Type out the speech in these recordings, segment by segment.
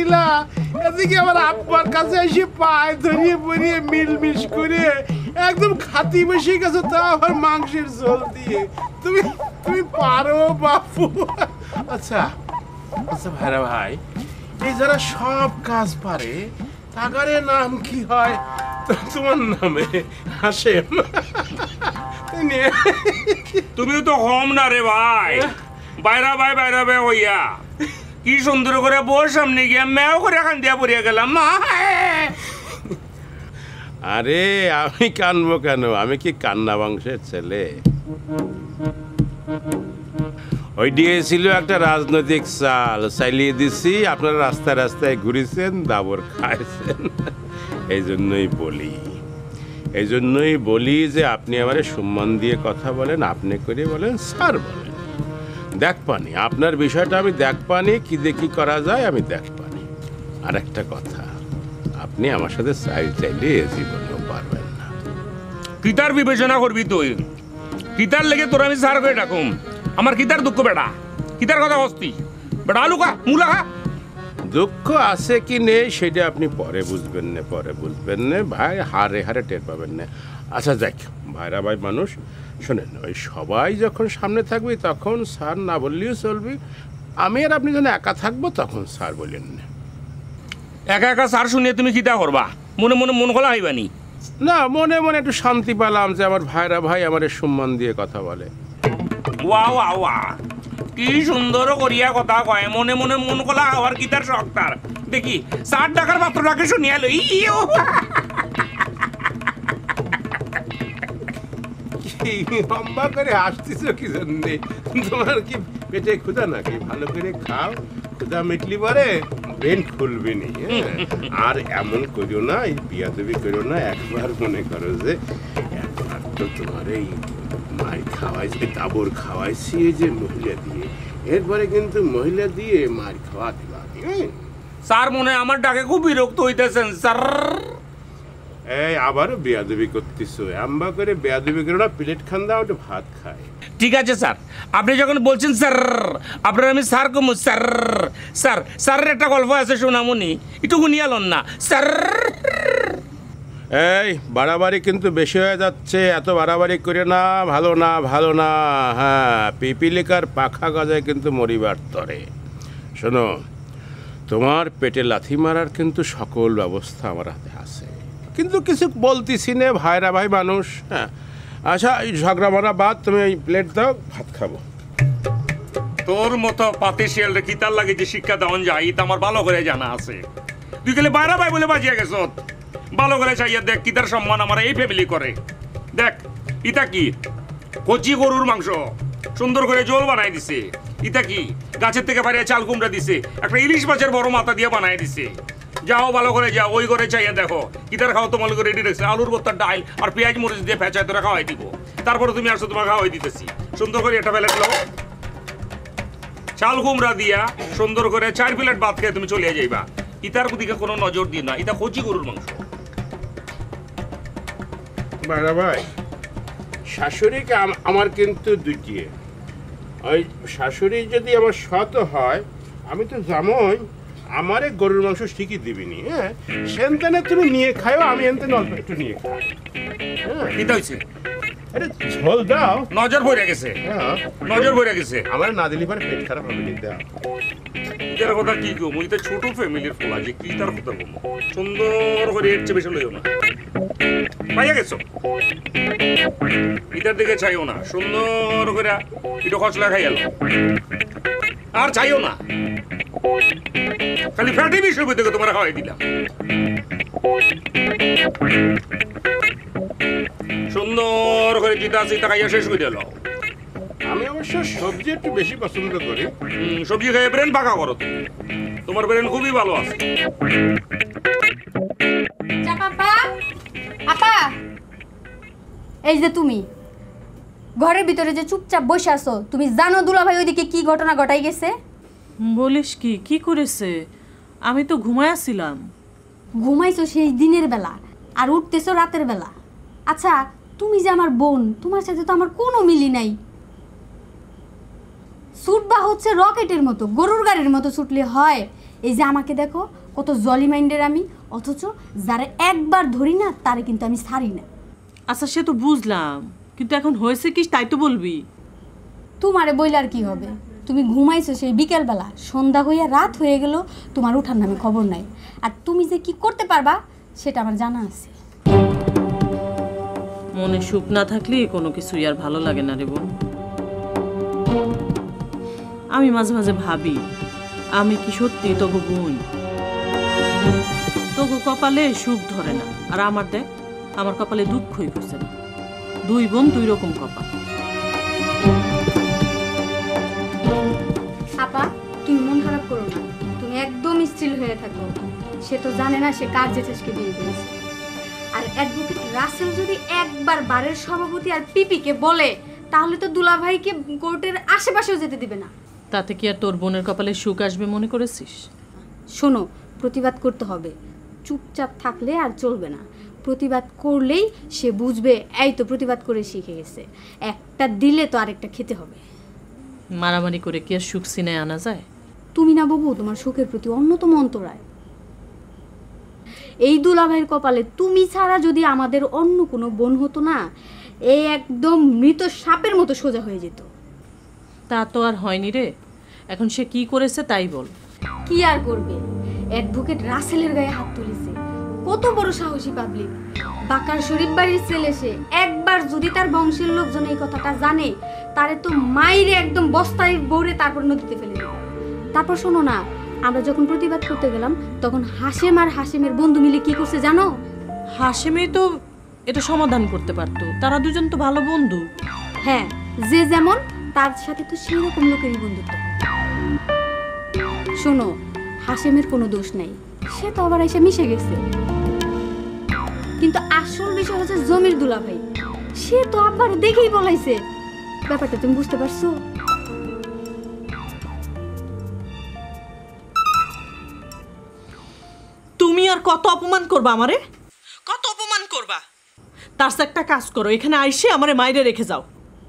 দিলা, এদিকে আমার আব্বার কাছে এসে পায়ে ধরিয়ে পরিয়ে মিলমিশ করে একদম খাতি বসে গেছে, তা আবার মাংসের ঝোল দিয়ে। তুমি তুমি পারো বাপু। আচ্ছা আচ্ছা ভাইরা ভাই, এই যারা সব কাজ পারে তাগারে নাম কি হয়? তোমার নামে হাসেম। তুমিও তো কম না রে ভাই। বাইরা ভাই হইয়া কি সুন্দর করে বউর সামনে গিয়া মেও করে খান দিয়া পড়িয়া গেলাম। মা আরে আমি কানবো কেন? আমি কি কান্না বংশের ছেলে? ওই দিয়েছিল একটা রাজনৈতিক চাল, চালিয়ে দিছি, আপনারা রাস্তায় রাস্তায় ঘুরেছেন, দাবর খাইছেন। এই জন্যই বলি যে আপনি আমারে সম্মান দিয়ে কথা বলেন, আপনি করে বলেন, স্যার বলেন। দেখ পানি আপনার বিষয়টা আমি দেখ পানি, কি দেখি করা যায় আমি দেখ পানি। আর একটা কথা, আপনি আমার সাথে চাইলে জীবনেও পারবেন না। কিতার বিবেচনা করবি তুই? কিতার লেগে তোর আমি সার করে ডাকুম? আমার কিতার দুঃখ বেটা, কিতার কথা হস্তি বেটা। আলু খা, মূলা খা। দুঃখ আছে কি নেই সেটা আপনি পরে বুঝবেন না ভাই, হারে হারে টের পাবেন না। আচ্ছা যাক, ভাইরা ভাই মানুষ, শোনেন, ওই সবাই যখন সামনে থাকবে তখন স্যার না বললেও চলবে। আমি আর আপনি যখন একা থাকবো তখন স্যার বললেন না। একা একা সার শুনিয়ে তুমি কিতা করবা? মনে মনে মন খোলা হইবানি? না, মনে মনে একটু শান্তি পেলাম যে আমার ভাইরা ভাই আমার সম্মান দিয়ে কথা বলে। ওয়া কি সুন্দর করিয়া কথা কয়, মনে মনে মন খোলা হওয়ার কিতার শখ তার। দেখি 60 টাকার পাত্রটাকে শুনিয়া লই। লম্বা করে আসতেছ কি জন্যে? তোমার কি পেটে ক্ষুধা নাকি? ভালো করে খাও, ক্ষুধা মিটলি পরে ব্রেন খুলবে নি। আর এমন করিও না, এই বিয়াদবি করিও না। একবার মনে করো যে একবার তো তোমার এই মার খাওয়াইছে, দাবর খাওয়াইছি এই যে মহিলা দিয়ে, এরপরে কিন্তু মহিলা দিয়ে মার খাওয়া দিবা। স্যার মনে আমার ডাকে খুব বিরক্ত হইতেছেন স্যার। এই আবারও বেয়াদবি করতেছো। এম্বা করে বেয়াদবি করে না, প্লেট খান দাও, একটু ভাত খায়। ঠিক আছে স্যার, আপনি যখন বলছেন স্যার, আপনার আমি স্যার কমু। স্যার স্যার স্যারের একটা গল্প আছে শোনামুনি, একটু শুনিয়ালন না স্যার। এই বাড়াবাড়ি কিন্তু বেশি হয়ে যাচ্ছে, এত বাড়াবাড়ি করে না, ভালো না। হ্যাঁ, পিপিলিকার পাখা গজায় কিন্তু মরিবার তরে। শোনো, তোমার পেটে লাথি মারার কিন্তু সকল ব্যবস্থা আমার হাতে আছে, কিন্তু কিছু বলতেছি নে, ভাইরা ভাই মানুষ। হ্যাঁ আচ্ছা, এই ঝগড়া মারা বাদ, তুমি এই প্লেট দাও, ভাত খাবো। তোর মতো পাতি শিয়ালরে কিতার লাগে যে শিক্ষা দেওয়ান যায়, এটা আমার ভালো করে জানা আছে। তুই গেলে বাইরা ভাই বলে বাজিয়া গেছ। ভালো করে চাইয়া দেখ কিতার সম্মান আমার এই ফ্যামিলি করে। দেখ ইটা কি কচি গরুর মাংস, সুন্দর করে জল বানাই দিছে। ইটা কি গাছের থেকে বাইরে চাল কুমড়া দিছে, একটা ইলিশ মাছের বড় মাথা দিয়ে বানাই দিছে। যাও ভালো করে যাও, ওই করে চাইয়া দেখো কিতার খাওয়া তোমার করে রেডি রাখছে। আলুর ভর্তার ডাল আর পেঁয়াজ মরিচ দিয়ে ফেঁচায় তোরা খাওয়াই দিব। তারপরে তুমি আসো, তোমার খাওয়াই দিতেছি। সুন্দর করে একটা প্লেট লো, চাল কুমড়া দিয়া সুন্দর করে 4 প্লেট ভাত খেয়ে তুমি চলে যাইবা। ইতার দিকে কোনো নজর দিও না, এটা কচি গরুর মাংস। ভাইরা ভাই, শাশুড়িকে আমার কিন্তু দুটি। ওই শাশুড়ি যদি আমার সৎ হয়, আমি তো জামই, আমারে গরুর মাংস ঠিকই দিবিনি। হ্যাঁ, সেনতেনে তুমি নিয়ে খাও, আমি এনতেন অল্প একটু নিয়ে খাই। হ্যাঁ, কিতা হইছে? আরে ঝোল দাও। নজর ভরে গেছে, হ্যাঁ নজর ভরে গেছে। আমার না দিলি পরে পেট খারাপ হবে। দাও। এটার কথা কি কম, মুই তো ছোট ফ্যামিলির ফলা যে কি তার কথা কম। সুন্দর করে এর চেয়ে বেশি লইও না, পাইয়া গেছো। ইটার দিকে চাইও না, সুন্দর করে একটু খসলা খাই গেল। আর চাইও না, খালি ফ্যাটি বিষয় থেকে তোমার খাওয়াই দিলাম। সুন্দর করে জিতা চিতা খাইয়া শেষ করে দিল। আমি অবশ্য সবজি একটু বেশি পছন্দ করি। সবজি খাইয়ে ব্রেন পাকা করো তুমি, তোমার ব্রেন খুবই ভালো আছে। আপা, এই যে তুমি ঘরের ভিতরে যে চুপচাপ বসে আছো, তুমি জানো দুলাভাই ওইদিকে কি ঘটনা ঘটাই গেছে? বলিস কি করেছে? আমি তো ঘুমাইছিলাম। ঘুমাইছো সেই দিনের বেলা আর উঠতেছো রাতের বেলা। আচ্ছা, তুমি যে আমার বোন, তোমার সাথে তো আমার কোনো মিলি নাই। ছুটবা হচ্ছে রকেটের মতো, গরুর গাড়ির মতো ছুটলে হয়? এই যে আমাকে দেখো, কত জলি মাইন্ডের আমি, অথচ যারা একবার ধরি না তারে কিন্তু আমি ছাড়ি না। আচ্ছা সে তো বুঝলাম, কিন্তু এখন হয়েছে কি তাই তো বলবি। তোমারে বইলে আর কি হবে? তুমি ঘুমাইছো সেই বিকেলবেলা, সন্ধ্যা হইয়া রাত হয়ে গেল, তোমার উঠার নামে খবর নাই। আর তুমি যে কি করতে পারবা সেটা আমার জানা আছে। মনে সুখ না থাকলে কোনো কিছুই আর ভালো লাগে না রে বোন। আমি মাঝে মাঝে ভাবি, আমি কি সত্যি তবু বোন? তবু কপালে সুখ ধরে না, আর আমার দেখ, আমার কপালে দুঃখই ঘুরছে না। দুই বোন দুই রকম কপাল। আপা, তুমি মন খারাপ করো না, তুমি একদম স্থির হয়ে থাকো। সে তো জানে না সে কার জেঠেসকে বিয়ে করেছে। আর অ্যাডভোকেট রাসেল যদি একবার বারের সভাপতি আর পিপিকে বলে, তাহলে তো দুলাভাইকে কোর্টের আশেপাশেও যেতে দিবে না। তাতে কি আর তোর বোনের কপালে সুখ আসবে মনে করেছিস? শোনো, প্রতিবাদ করতে হবে, চুপচাপ থাকলে আর চলবে না। প্রতিবাদ করলেই সে বুঝবে এই তো প্রতিবাদ করে শিখে গেছে, একটা দিলে তো আরেকটা খেতে হবে। মারামারি করে কি আর সুখ সিনায় আনা যায়? তুমি না বাবু, তোমার সুখের প্রতি অন্যতম অন্তরায়। এই দুলাভাইয়ের কপালে তুমি ছাড়া যদি আমাদের অন্য কোনো বোন হতো না, এই একদম মৃত সাপের মতো সোজা হয়ে যেত। তা তো আর হয়নি রে। এখন সে কি করেছে তাই বল। কি আর করবে, অ্যাডভোকেট রাসেলের গায়ে হাত তুলেছে। কত বড় সাহসী পাবলিক! বাকার শরীফ বাড়ির ছেলে সে, একবার যদি তার বংশের লোকজন এই কথাটা জানে, তারে তো মাইরে একদম বস্তায় বৌরে তারপর নদীতে ফেলে দেবে। তারপর শোনো না, আমরা যখন প্রতিবাদ করতে গেলাম তখন হাশেম আর হাশেমের বন্ধু মিলে কি করছে জানো? হাশেমই তো এটা সমাধান করতে পারতো, তারা দুজন তো ভালো বন্ধু। হ্যাঁ, যে যেমন তার সাথে তো সেই রকম লোকেরই বন্ধুত্ব। শোনো, হাশেমের কোনো দোষ নাই, সে তো আবার এসে মিশে গেছে। কিন্তু আসল বিষয় হচ্ছে জমির দুলাভাই, সে তো আবার দেখেই বলাইছে। ব্যাপারটা তুমি বুঝতে পারছো? তুমি আর কত অপমান করবা আমারে? কত অপমান করবা? তার সাথে একটা কাজ করো, এখানে আইসে আমারে মাইরে রেখে যাও।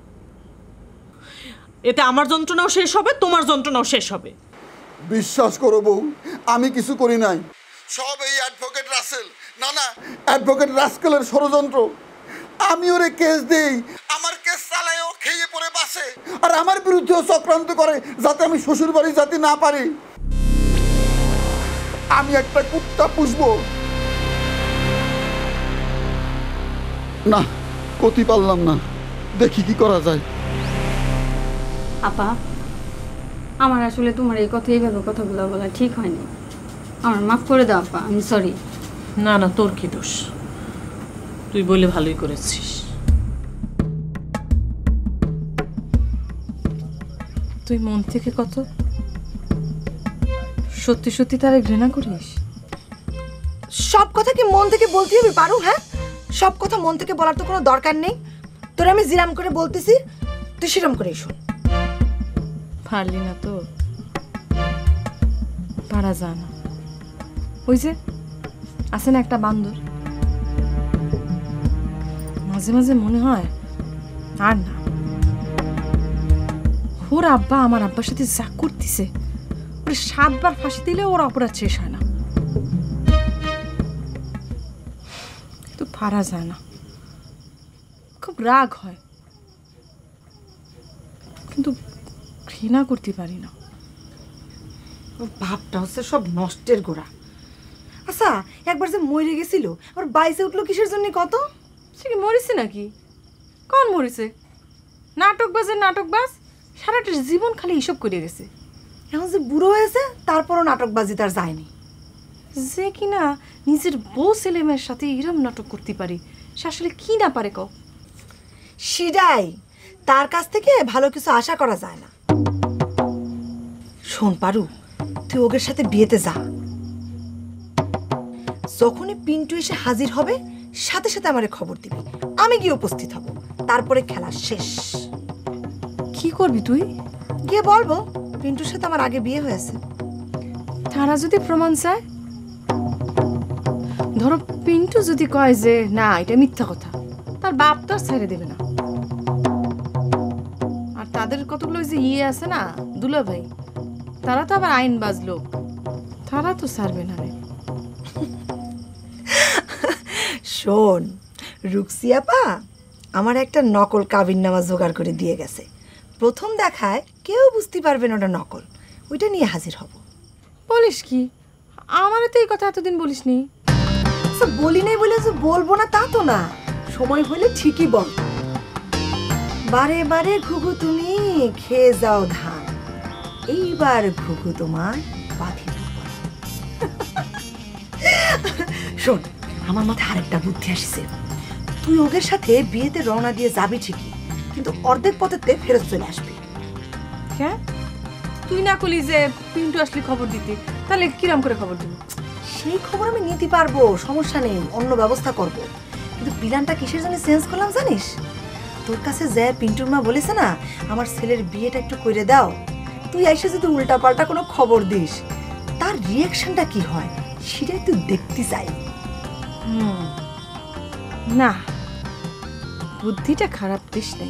এতে আমার যন্ত্রণাও শেষ হবে, তোমার যন্ত্রণাও শেষ হবে। বিশ্বাস করো বউ, আমি কিছু করি নাই। সব এই অ্যাডভোকেট রাসেল, না না, অ্যাডভোকেট রাস্কেলের ষড়যন্ত্র। আমি ওরে কেস দেই, আমার কেস চালায় ও খেয়ে পড়ে বাসে, আর আমার বিরুদ্ধেও চক্রান্ত করে যাতে আমি শ্বশুর বাড়ি যেতে না পারি। আমি একটা কুত্তা পুষবো না, করতে পারলাম না, দেখি কি করা যায়। আপা, আমার আসলে তোমার এই কথা এইভাবে কথাগুলো বলা ঠিক হয়নি, আমার মাফ করে দাও আপা, আমি সরি। না না, তোর কি দোষ? তুই বলে ভালোই করেছিস। তুই মন থেকে কত সত্যি সত্যি তারে ঘৃণা করিস? সব কথা কি মন থেকে বলতে হবে পারু? হ্যাঁ, সব কথা মন থেকে বলার তো কোনো দরকার নেই। তোর আমি জিরাম করে বলতেছি, তুই সিরাম করে শোন। পারলি না তো, পারা যায় না। ওই যে আছে না একটা বান্দর, মাঝে মাঝে মনে হয় আর না, ওর আব্বা আমার আব্বার সাথে যা করতেছে, ওরা 7 বার ফাঁসি দিলে ওর অপরাধ শেষ হয় না। কিন্তু পারা যায় না, খুব রাগ হয়, কিন্তু ঘৃণা করতে পারি না। ওর ভাবটা হচ্ছে সব নষ্টের গোড়া। আচ্ছা, একবার যে মরে গেছিল, আবার বাইসে উঠলো কিসের জন্য কত? সে কি মরিছে নাকি? কখন মরিছে? নাটকবাজের নাটকবাজ, সারাটা জীবন খালি হিসাব করে গেছে। এখন যে বুড়ো হয়েছে তারপরও নাটকবাজি তার যায়নি। যে কিনা নিজের বউ ছেলে মেয়ের সাথে এরম নাটক করতে পারি, সে আসলে কি না পারে কও? সেটাই, তার কাছ থেকে ভালো কিছু আশা করা যায় না। শোন পারু, তুই ওদের সাথে বিয়েতে যা। যখনই পিন্টু এসে হাজির হবে সাথে সাথে আমারে খবর দিবি, আমি গিয়ে উপস্থিত হব। তারপরে খেলা শেষ। কি করবি তুই? গিয়ে বলবো পিন্টুর সাথে আমার আগে বিয়ে হয়েছে। তারা যদি প্রমাণ চায়, ধরো পিন্টু যদি কয় যে না এটা মিথ্যা কথা, তার বাপ তো আর ছেড়ে দেবে না। আর তাদের কতগুলো ওই যে ইয়ে আছে না দুলা ভাই, তারা তো আবার আইন বাজলো, তারা তো ছাড়বে না রে। শোন রুকসিয়াপা আমার একটা নকল কাবিননামা জোগাড় করে দিয়ে গেছে। প্রথম দেখায় কেউ বুঝতে পারবে না ওটা নকল, ওইটা নিয়ে হাজির হব। বলিস কি? আমারে তো এই কথা এতদিন বলিস নি। আচ্ছা বলি নাই বলে যে বলবো না তা তো না, সময় হলে ঠিকই বল। বারে বারে ঘুঘু তুমি খেয়ে যাও ধান, এইবার ঘুঘু তোমার বাঁধি। শোন আমার মাথায় আরেকটা বুদ্ধি আসছে। তুই ওদের সাথে বিয়েতে রওনা দিয়ে যাবি ঠিকই, কিন্তু অর্ধেক পথেতে ফেরত চলে আসবি। হ্যাঁ তুই না করলি যে পিন্টু আসলে খবর দিতে, তাহলে কিরম করে খবর দিব? সেই খবর আমি নিতে পারবো, সমস্যা নেই, অন্য ব্যবস্থা করব। কিন্তু প্ল্যানটা কিসের জন্য চেঞ্জ করলাম জানিস? তোর কাছে যে পিন্টুর মা বলেছে না আমার ছেলের বিয়েটা একটু করে দাও, তুই এসে যদি উল্টা পাল্টা কোনো খবর দিস তার রিয়াকশনটা কি হয় সেটাই তুই দেখতে চাই। না বুদ্ধিটা খারাপ দিস নাই,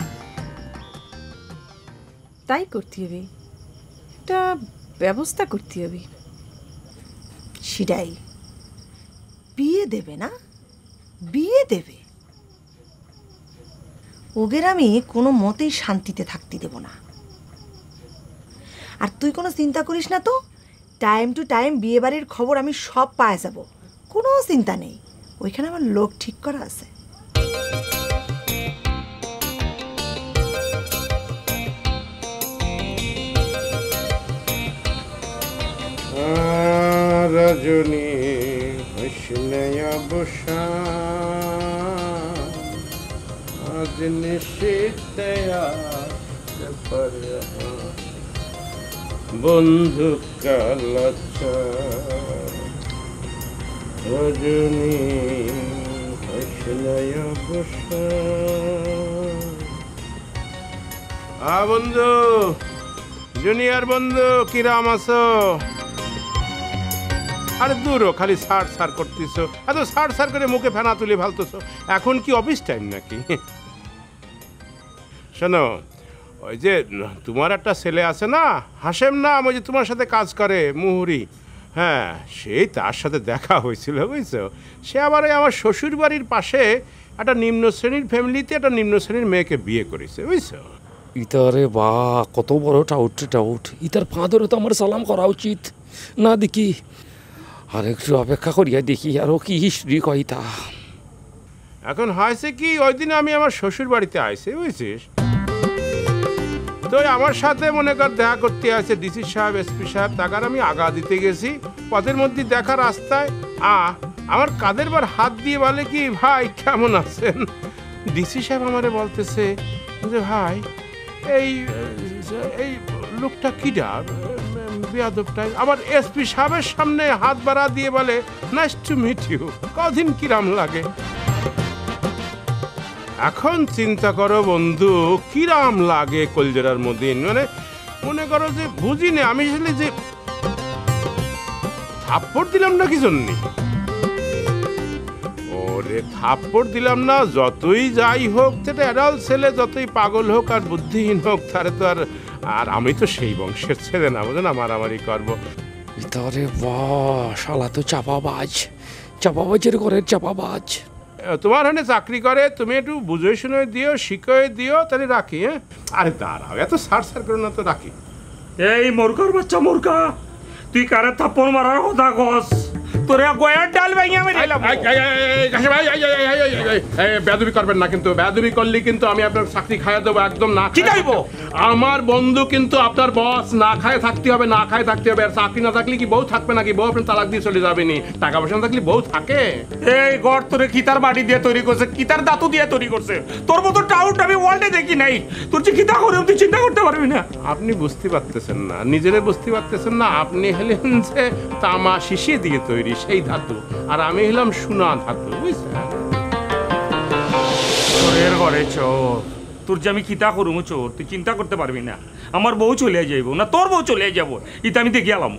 তাই করতে হবে, একটা ব্যবস্থা করতে হবে। সেটাই, বিয়ে দেবে না, বিয়ে দেবে। ওদের আমি কোনো মতেই শান্তিতে থাকতে দেব না। আর তুই কোনো চিন্তা করিস না তো, টাইম টু টাইম বিয়ে বাড়ির খবর আমি সব পায়ে যাব, কোনো চিন্তা নেই। ওইখানে আমার লোক ঠিক করা আছে। রজনী হইসনয়া বসা আজ নিশিতয়া বন্ধু কালাচা রজনী হইসনয়া বসা। বন্ধু, জুনিয়র বন্ধু, কিরাম আছো? আরে দূরও খালি সার সার করতেছো, এত সার সার করে মুখে ফেনা তুলে ফালতেছো। এখন কি অফিস টাইম নাকি? শোনো, ওই যে তোমার একটা ছেলে আছে না, হাসেম নাম, ওই যে তোমার সাথে কাজ করে মুহুরি, হ্যাঁ সেই তার সাথে দেখা হয়েছিল বুঝছো। সে আবার ওই আমার শ্বশুর বাড়ির পাশে একটা নিম্ন শ্রেণীর ফ্যামিলিতে একটা নিম্ন শ্রেণীর মেয়েকে বিয়ে করেছে বুঝছো। ইতারে বা কত বড় টাউট, ইতার ফাঁদরে তো আমার সালাম করা উচিত না দেখি। আর একটু অপেক্ষা করিয়া দেখি আরো কি হিস্ট্রি কইতা। এখন হয়েছে কি, ওই দিন আমি আমার শ্বশুর বাড়িতে আইছি বুঝছিস, তো আমার সাথে মনে কর দেখা করতে আসে ডিসি সাহেব, এসপি সাহেব, তাকার আমি আগা দিতে গেছি, পথের মধ্যে দেখা রাস্তায় আমার কাঁধের বার হাত দিয়ে বলে কি, ভাই কেমন আছেন? ডিসি সাহেব আমারে বলতেছে যে ভাই এই এই লোকটা কিডা, বেয়াদবটা। আবার এসপি সাহেবের সামনে হাত বাড়া দিয়ে বলে নাইস টু মিট ইউ, কদিন কিরাম লাগে। এখন চিন্তা করো বন্ধু, কিরাম লাগে কলজেরার মধ্যে, মানে মনে করো যে বুঝি না আমি আসলে যে থাপ্পড় দিলাম না কি জন্য। ওরে থাপ্পড় দিলাম না, যতই যাই হোক, সেটা অ্যাডাল্ট ছেলে যতই পাগল হোক আর বুদ্ধিহীন হোক, তারে তো আর আমি তো সেই বংশের ছেলে না, বুঝো না, মারামারি করবো। ইতারে বা শালা তো চাপাবাজের ঘরের চাপাবাজ। তোমার হানে চাকরি করে, তুমি একটু বুঝে শুনে দিও, শিখিয়ে দিও, তাহলে রাখি। হ্যাঁ আরে দাঁড়াও, এত সার সার করে না তো, রাখি। এই মূর্খর বাচ্চা মূর্খা, তুই কারে থাপ্পড় মারার কথা কস? তোরে গয়ার ডাল ভাইয়া আমি দিলাম। বেয়াদবি করবেন না কিন্তু, বেয়াদবি করলে কিন্তু আমি আপনার চাকরি খাইয়ে দেবো একদম। না কি খাইব? আমার বন্ধু কিন্তু আপনার বস, না খায় থাকতে হবে, না খায় থাকতে হবে। আর চাকরি না থাকলে কি বউ থাকবে নাকি? বউ আপনার তালাক দিয়ে চলে যাবে নি? টাকা পয়সা থাকলে বউ থাকে? এই ঘর তোরে কিতার বাড়ি দিয়ে তৈরি করছে, কিতার দাতু দিয়ে তৈরি করছে। তোর মতো টাউট আমি ওয়ার্ল্ডে দেখি নাই। তোর যে কিতা করে তুই চিন্তা করতে পারবি না। আপনি বুঝতে পারতেছেন না, নিজেরে বুঝতে পারতেছেন না। আপনি হলেন যে তামা শিশি দিয়ে তৈরি সেই ধাতু, আর আমি হলাম সোনা ধাতু, বুঝছেন? তোর ঘরে চোর, তোর যে আমি কিতা করুম চোর, তুই চিন্তা করতে পারবি না। আমার বউ চলে যাইব না তোর বউ চলে যাব, এটা আমি দেখে গেলাম।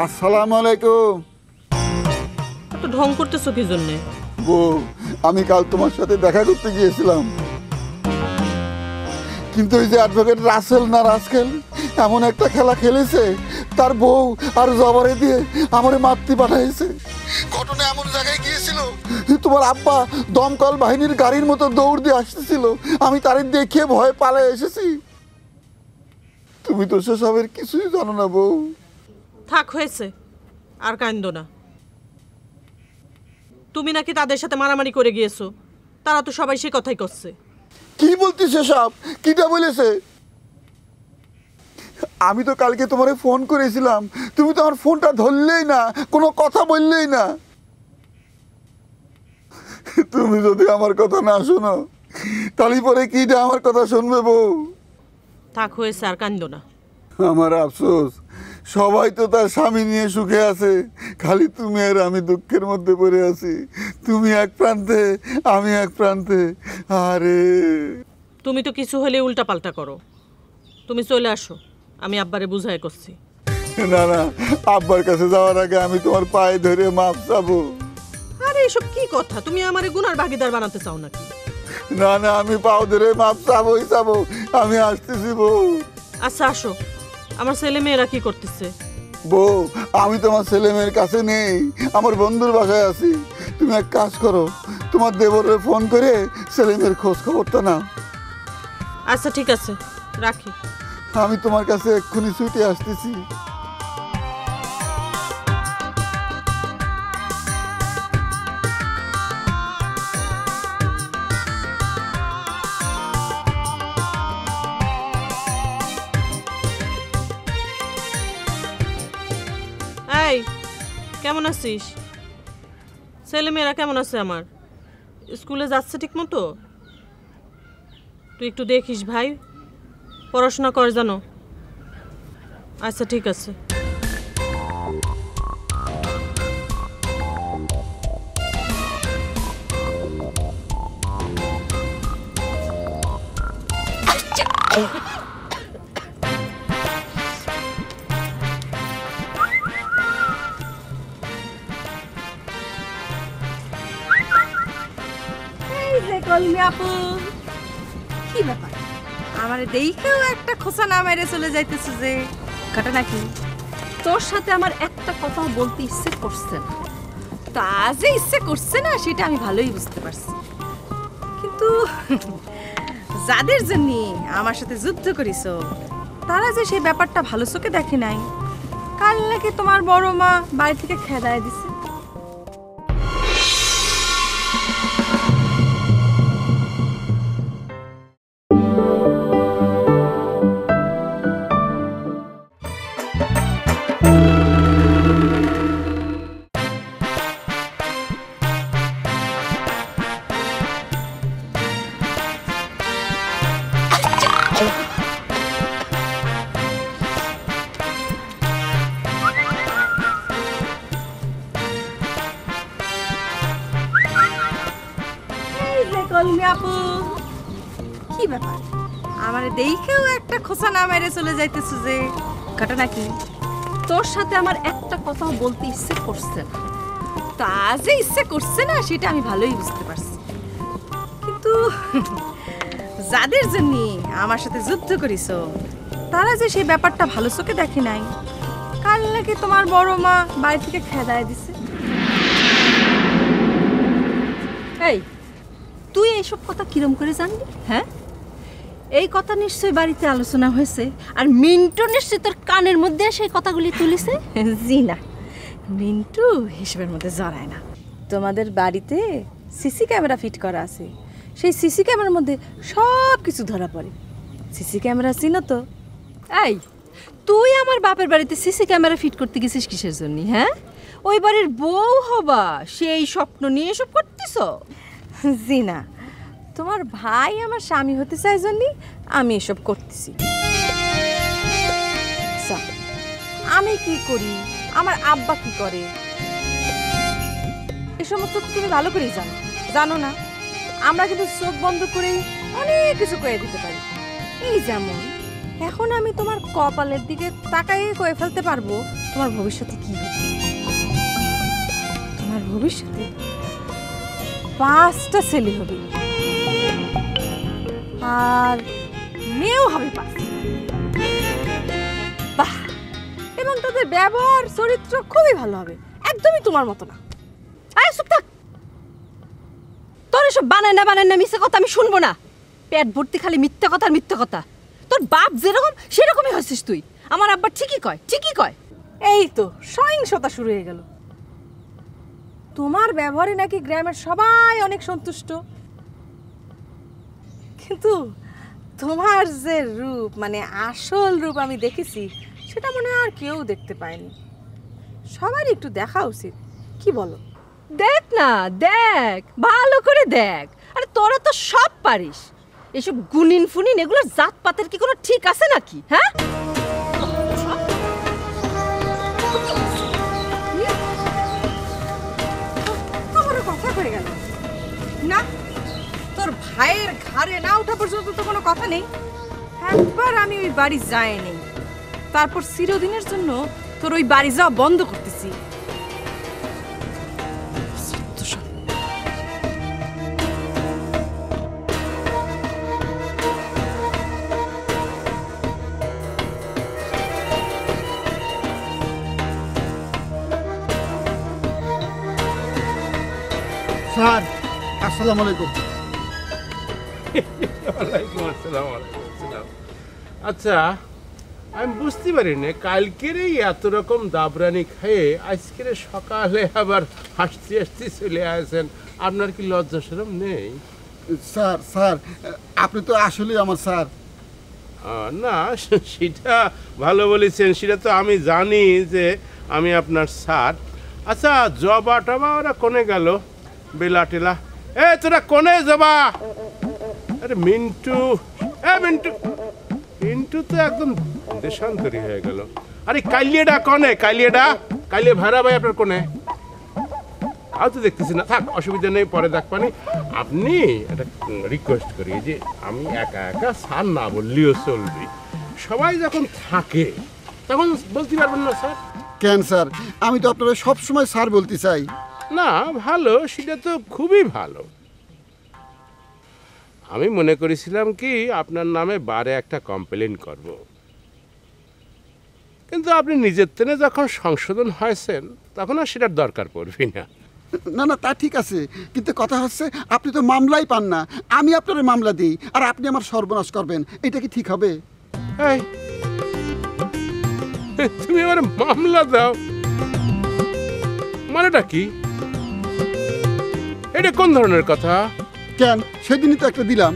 আসসালামু আলাইকুম। তো ঢং করতেছো কি জন্যে? বউ, আমি কাল তোমার সাথে দেখা করতে গিয়েছিলাম, কিন্তু ওই যে অ্যাডভোকেট রাসেল না রাস্কেল এমন একটা খেলা খেলেছে, তার বউ আর জবারে দিয়ে আমারে মাতৃ পাঠাইছে। ঘটনা এমন জায়গায় গিয়েছিল, তোমার আব্বা দমকল বাহিনীর গাড়ির মতো দৌড় দিয়ে আসতেছিল, আমি তারে দেখে ভয় পালিয়ে এসেছি। তুমি তো সেসবের কিছুই জানো না বউ। থাক, হয়েছে, আর কান্দো না। তুমি নাকি তাদের সাথে মারামারি করে গিয়েছো, তারা তো সবাই সে কথাই করছে। কি বলতিস সব? কিটা বলেছে? আমি তো কালকে তোমারে ফোন করেছিলাম, তুমি তো আমার ফোনটা ধরলেই না, কোনো কথা বললেই না। তুমি যদি আমার কথা না শোনো তাহলে পরে কিটা আমার কথা শুনবে বউ? থাক, হয়েছে, আর কান্দো না। আমার আফসোস, সবাই তো তার স্বামী নিয়ে সুখে আছে, খালি তুমি আর আমি দুঃখের মধ্যে পড়ে আছি। তুমি এক প্রান্তে, আমি এক প্রান্তে। আরে তুমি তো কিছু হলে উল্টা পাল্টা করো। তুমি চলে আসো, আমি আব্বারে বুঝাই করছি। না না, আব্বার কাছে যাওয়ার আগে আমি তোমার পায়ে ধরে মাপ চাবো। আরে এসব কি কথা? তুমি আমারে গুনার ভাগিদার বানাতে চাও নাকি? না না, আমি পাও ধরে মাপ চাবোই চাবো। আমি আসতেছি বউ। আচ্ছা আসো। আমার ছেলে মেয়েরা কি করতেছে? বউ, আমি তোমার ছেলে মেয়ের কাছে নেই, আমার বন্ধুর বাসায় আছি। তুমি এক কাজ করো, তোমার দেবরে ফোন করে ছেলে মেয়ের খোঁজ খবরটা নাও। আচ্ছা ঠিক আছে, রাখি। আমি তোমার কাছে এক্ষুনি ছুটে আসতেছি। এই, কেমন আছিস? ছেলে মেয়েরা কেমন আছে আমার? স্কুলে যাচ্ছে ঠিক মতো? তুই একটু দেখিস ভাই, পড়াশোনা কর জানো। আচ্ছা ঠিক আছে। কলমি আপু, কি ব্যাপার? আমার দেখেও একটা খোসা না মেরে চলে যাইতেছে যে, ঘটনা কি? তোর সাথে আমার একটা কথা বলতে ইচ্ছে করছে না। তা যে ইচ্ছে করছে না সেটা আমি ভালোই বুঝতে পারছি, কিন্তু যাদের জন্য আমার সাথে যুদ্ধ করিস তারা যে সেই ব্যাপারটা ভালো চোখে দেখে নাই। কাল নাকি তোমার বড় মা বাড়ি থেকে খেদায় দিছে। কলমি আপু, কি ব্যাপার? আমার দেখেও একটা খোসা না মেরে চলে যাইতেছে যে, ঘটনা কি? তোর সাথে আমার একটা কথা বলতে ইচ্ছে করছে না। তা যে ইচ্ছে করছে না সেটা আমি ভালোই বুঝতে পারছি, কিন্তু যাদের জন্য আমার সাথে যুদ্ধ করিস তারা যে সেই ব্যাপারটা ভালো চোখে দেখে নাই। কাল নাকি তোমার বড় মা বাড়ি থেকে খেদায় দিছে। এই, তুই এইসব কথা কিরম করে জানবি? হ্যাঁ, এই কথা নিশ্চয়ই বাড়িতে আলোচনা হয়েছে, আর মিন্টু নিশ্চয়ই তোর কানের মধ্যে সেই কথাগুলি তুলিছে। জি না, মিন্টু হিসেবের মধ্যে জড়ায় না। তোমাদের বাড়িতে সিসি ক্যামেরা ফিট করা আছে, সেই সিসি ক্যামেরার মধ্যে সব কিছু ধরা পড়ে। সিসি ক্যামেরা চিনো তো? এই, তুই আমার বাপের বাড়িতে সিসি ক্যামেরা ফিট করতে গেছিস কিসের জন্য? হ্যাঁ, ওই বাড়ির বউ হবা সেই স্বপ্ন নিয়ে এসব করতেছ? জি না, তোমার ভাই আমার স্বামী হতে চাই জন্যই আমি এসব করতেছি। আমি কি করি, আমার আব্বা কি করে, এ সমস্ত তুমি ভালো করেই জানো। জানো না, আমরা কিন্তু চোখ বন্ধ করে অনেক কিছু করে দিতে পারি। এই যেমন এখন আমি তোমার কপালের দিকে তাকাই কয়ে ফেলতে পারবো তোমার ভবিষ্যতে কি হবে। তোমার ভবিষ্যতে 5টা ছেলে হবে আর মেয়েও হবে 5। বাহ, এবং তাদের ব্যবহার চরিত্র খুবই ভালো হবে, একদমই তোমার মতো না। আয় চুপ থাক, তোর এসব বানায় না মিথ্যে কথা আমি শুনবো না। পেট ভর্তি খালি মিথ্যে কথা আর মিথ্যে কথা। তোর বাপ যেরকম সেরকমই হয়েছিস তুই। আমার আব্বা ঠিকই কয়। এই তো সহিংসতা শুরু হয়ে গেল। তোমার ব্যবহারে নাকি গ্রামের সবাই অনেক সন্তুষ্ট, কিন্তু তোমার যে রূপ মানে আসল রূপ আমি দেখেছি সেটা মনে হয় আর কেউ দেখতে পায়নি। সবারই একটু দেখা উচিত, কি বলো? দেখ না, দেখ ভালো করে দেখ। আরে তোরা তো সব পারিস, এসব গুনিন ফুনিন এগুলোর জাতপাতের কি কোনো ঠিক আছে নাকি? হ্যাঁ, আমারও কথা হয়ে গেল না। তোর ভাইয়ের ঘাড়ে না ওঠা পর্যন্ত তো কোনো কথা নেই। একবার আমি ওই বাড়ি যাইনি, তারপর চিরদিনের জন্য তোর ওই বাড়ি যাওয়া বন্ধ করতেছি। স্যার আসসালামু আলাইকুম। ওয়ালাইকুম আসসালাম, ওয়ালাইকুম আসসালাম। আচ্ছা, আমি বুঝতে পারি না কালকের এই এত রকম দাবরানি খেয়ে আজকের সকালে আবার হাসতে হাসতে চলে আসেন। আপনার কি লজ্জা শরম নেই? স্যার আপনি তো আসলে আমার স্যার। না, সেটা ভালো বলেছেন, সেটা তো আমি জানি যে আমি আপনার স্যার। আচ্ছা, জবা টবা ওরা কোনে গেল? বেলা টেলা তোরা কোনে যাবা? আরে মিন্টু, মিন্টু তো একদম দেশান্তরী হয়ে গেল। আরে কালিয়াডা কোনে? কালিয়া ভাড়া ভাই আপনার কোনে? আর তো দেখতেছি না, থাক অসুবিধা নেই, পরে দেখবানি। আপনি একটা রিকোয়েস্ট করি যে আমি একা স্যার না বললেও চলবে, সবাই যখন থাকে তখন বলতে পারবেন না স্যার? কেন স্যার, আমি তো আপনারা সবসময় স্যার বলতে চাই। না, ভালো, সেটা তো খুবই ভালো। আমি মনে করেছিলাম কি আপনার নামে বারে একটা কমপ্লেন করব, কিন্তু আপনি নিজের তেনে যখন সংশোধন হয়েছেন তখন আর সেটার দরকার পড়বি না। না তা ঠিক আছে, কিন্তু কথা হচ্ছে আপনি তো মামলাই পান না, আমি আপনার মামলা দিই আর আপনি আমার সর্বনাশ করবেন, এটা কি ঠিক হবে? তুমি আমার মামলা দাও মানেটা কি? এটা কোন ধরনের কথা? কেন, সেদিনই তো একটা দিলাম।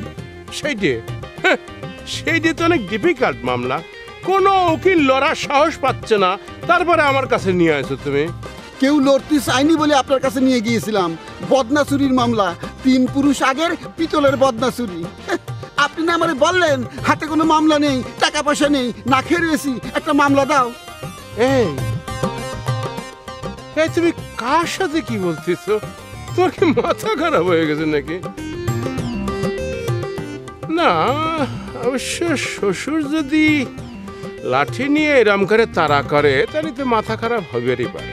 সেইটি তো অনেক ডিফিকাল্ট মামলা, কোনো উকিল লড়ার সাহস পাচ্ছে না, তারপরে আমার কাছে নিয়ে আসো তুমি। কেউ লড়তে চাইনি বলে আপনার কাছে নিয়ে গিয়েছিলাম। বদনা চুরির মামলা, 3 পুরুষ আগের পিতলের বদনা চুরি। আপনি না আমারে বললেন হাতে কোনো মামলা নেই, টাকা পয়সা নেই, না খেয়ে রয়েছি, একটা মামলা দাও। এই তুমি কার সাথে কি বলতেছো? তোর কি মাথা খারাপ হয়ে গেছে নাকি? না, অবশ্য শ্বশুর যদি লাঠি নিয়ে এরম করে তাড়া করে তাহলে তো মাথা খারাপ হবেরই পারে।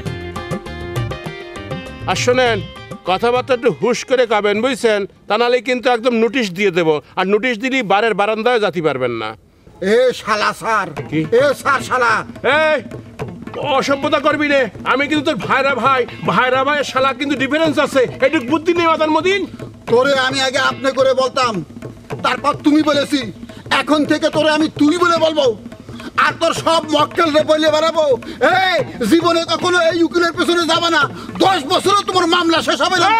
আর শোনেন, কথাবার্তা একটু হুশ করে খাবেন, বুঝছেন? তা নাহলে কিন্তু একদম নোটিশ দিয়ে দেব, আর নোটিশ দিলেই বারের বারান্দায় যেতে পারবেন না। শালা স্যার, কি শালা অসভ্যতা করবি রে। আমি কিন্তু তোর ভাইরা ভাই শালা কিন্তু ডিফারেন্স আছে, এটুক বুদ্ধি নেই মাতার মদিন। তোরে আমি আগে আপনি করে বলতাম, তারপর তুমি বলেছি, এখন থেকে তোরে আমি তুই বলে বলবো, আর তোর সব মক্কেল রে বলে বেড়াবো। জীবনে কখনো এই উকিলের পেছনে যাবে না, 10 বছরও তোমার মামলা শেষ হবে না।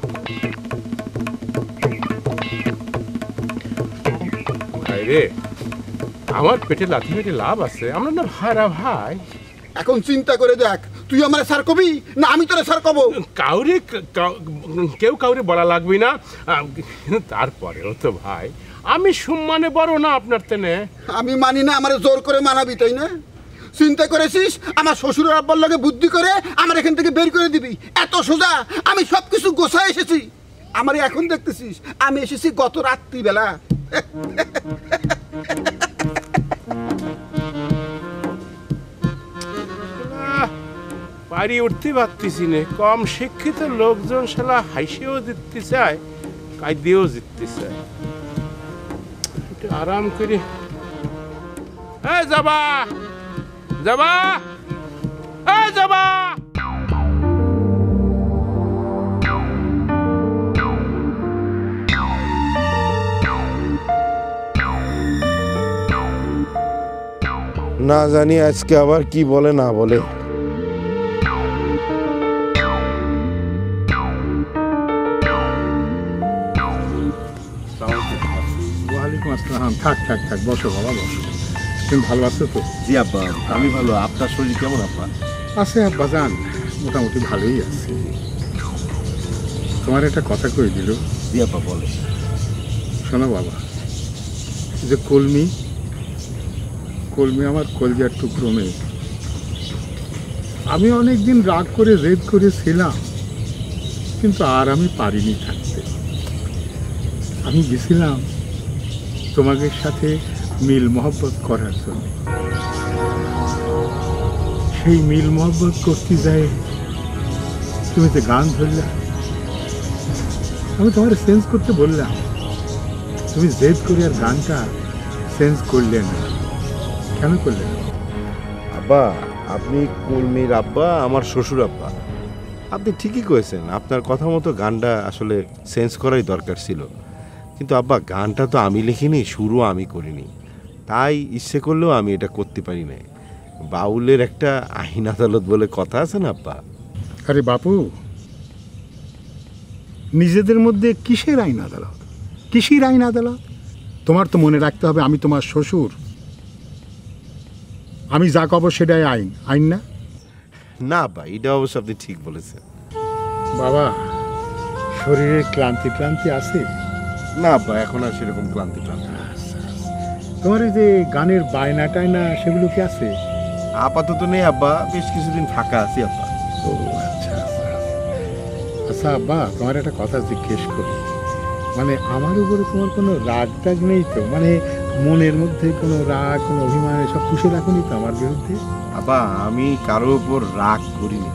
ভাই রে, আমার পেটে লাথি মেটে লাভ আছে, আমরা না ভাইরা ভাই। এখন চিন্তা করে দেখ, তুই আমার স্যার কবি না আমি তোরে স্যার কব? কেউ কাউরে বলা লাগবে না, তারপরেও তো ভাই আমি সম্মানে বড় না আপনার তেনে? আমি মানি না, আমার জোর করে মানাবি, তাই না? চিন্তা করেছিস আমার শ্বশুরের আব্বার লগে বুদ্ধি করে আমার এখান থেকে বের করে দিবি? এত সোজা? আমি সবকিছু গোছায় এসেছি। আমার এখন দেখতেছিস আমি এসেছি গত রাত্রিবেলা। পারি উঠতে পারতেছি না। কম শিক্ষিত লোকজন শালা হাসিও জিততে চায়, কায়দিয়েও জিততে চায়। একটু আরাম করে যাবা যাবা যাবা। না জানি আজকে আবার কি বলে না বলে। ওয়ালাইকুম আসসালাম। থাক থাক থাক, বসো বাবা বসো। তুমি ভালো আছো তো? জি আব্বা, আমি ভালো। আপনার শরীর কেমন আব্বা? আছে আব্বা জান, মোটামুটি ভালোই আছে। তোমার একটা কথা কই দিল। জি আব্বা বলে। শোনো বাবা, যে কলমি আমার কলজার টুকরো মেয়ে। আমি অনেকদিন রাগ করে জেদ করেছিলাম, কিন্তু আর আমি পারিনি থাকতে। আমি গেছিলাম তোমাদের সাথে মিল মহব্বত করার জন্য। সেই মিল মহব্বত করতে যায় তুমি তো গান ধরলা। আমি তোমার চেঞ্জ করতে বললাম, তুমি জেদ করে আর গানটা চেঞ্জ করলে না। কেন করলে না? আব্বা, আপনি কলমির আব্বা, আমার শ্বশুর আব্বা। আপনি ঠিকই কয়েছেন, আপনার কথা মতো গানটা আসলে চেঞ্জ করাই দরকার ছিল। কিন্তু আব্বা, গানটা তো আমি লিখিনি, শুরু আমি করিনি, তাই ইচ্ছে করলেও আমি এটা করতে পারি না। বাউলের একটা আইন আদালত বলে কথা আছে না আব্বা। আরে বাপু, নিজেদের মধ্যে কিসের আইন আদালত? কিসের আইন আদালত? তোমার তো মনে রাখতে হবে আমি তোমার শ্বশুর। আমি যা কব সেটাই আইন, আইন না? না আব্বা, এটা অবশ্য আপনি ঠিক বলেছেন। বাবা, শরীরের ক্লান্তি ক্লান্তি আছে? না আব্বা, এখন আর সেরকম ক্লান্তি ক্লান্তি। তোমার এই যে গানের বায়না টায়না সেগুলো কি আছে? আপাতত নেই আব্বা, বেশ কিছুদিন ফাঁকা আছি আব্বা। ও আচ্ছা আচ্ছা আব্বা, তোমার একটা কথা জিজ্ঞেস করি। মানে আমার উপরে তোমার কোনো রাগ টাগ নেই তো? মানে মনের মধ্যে কোনো রাগ, কোনো অভিমান এসব পুষে রাখুনি তো আমার বিরুদ্ধে? আব্বা, আমি কারোর উপর রাগ করিনি।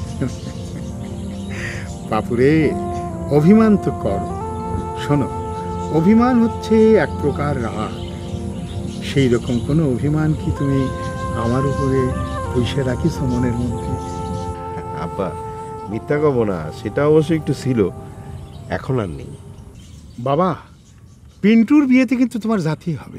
বাপুরে, অভিমান তো করো। শোনো, অভিমান হচ্ছে এক প্রকার রাগ। সেই রকম কোনো অভিমান কি তুমি আমার উপরে পুষে রাখিস মনের মধ্যে? আব্বা, মিথ্যা কব না, সেটা অবশ্য একটু ছিল, এখন আর নেই। বাবা, পিন্টুর বিয়েতে কিন্তু তোমার জাতি হবে।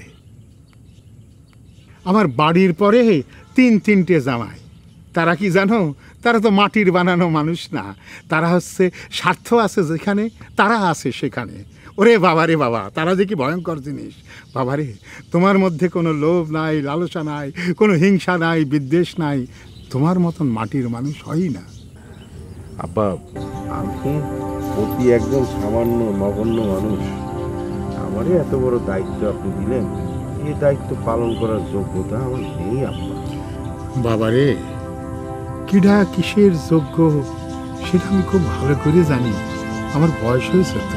আমার বাড়ির পরে তিনটে জামাই। তারা কি জানো? তারা তো মাটির বানানো মানুষ না। তারা হচ্ছে স্বার্থ আছে যেখানে, তারা আছে সেখানে। ওরে বাবা রে বাবা, তারা যে কি ভয়ঙ্কর জিনিস। বাবারে, তোমার মধ্যে কোনো লোভ নাই, লালসা নাই, কোনো হিংসা নাই, বিদ্বেষ নাই। তোমার মতন মাটির মানুষ হয়ই না। আব্বা, আমি অতি একজন সামান্য নগণ্য মানুষ। আমারই এত বড় দায়িত্ব আপনি দিলেন, এই দায়িত্ব পালন করার যোগ্যতা আমার নেই আব্বা। বাবারে, কিডা কিসের যোগ্য সেটা আমি খুব ভালো করে জানি। আমার বয়স হয়েছে তো।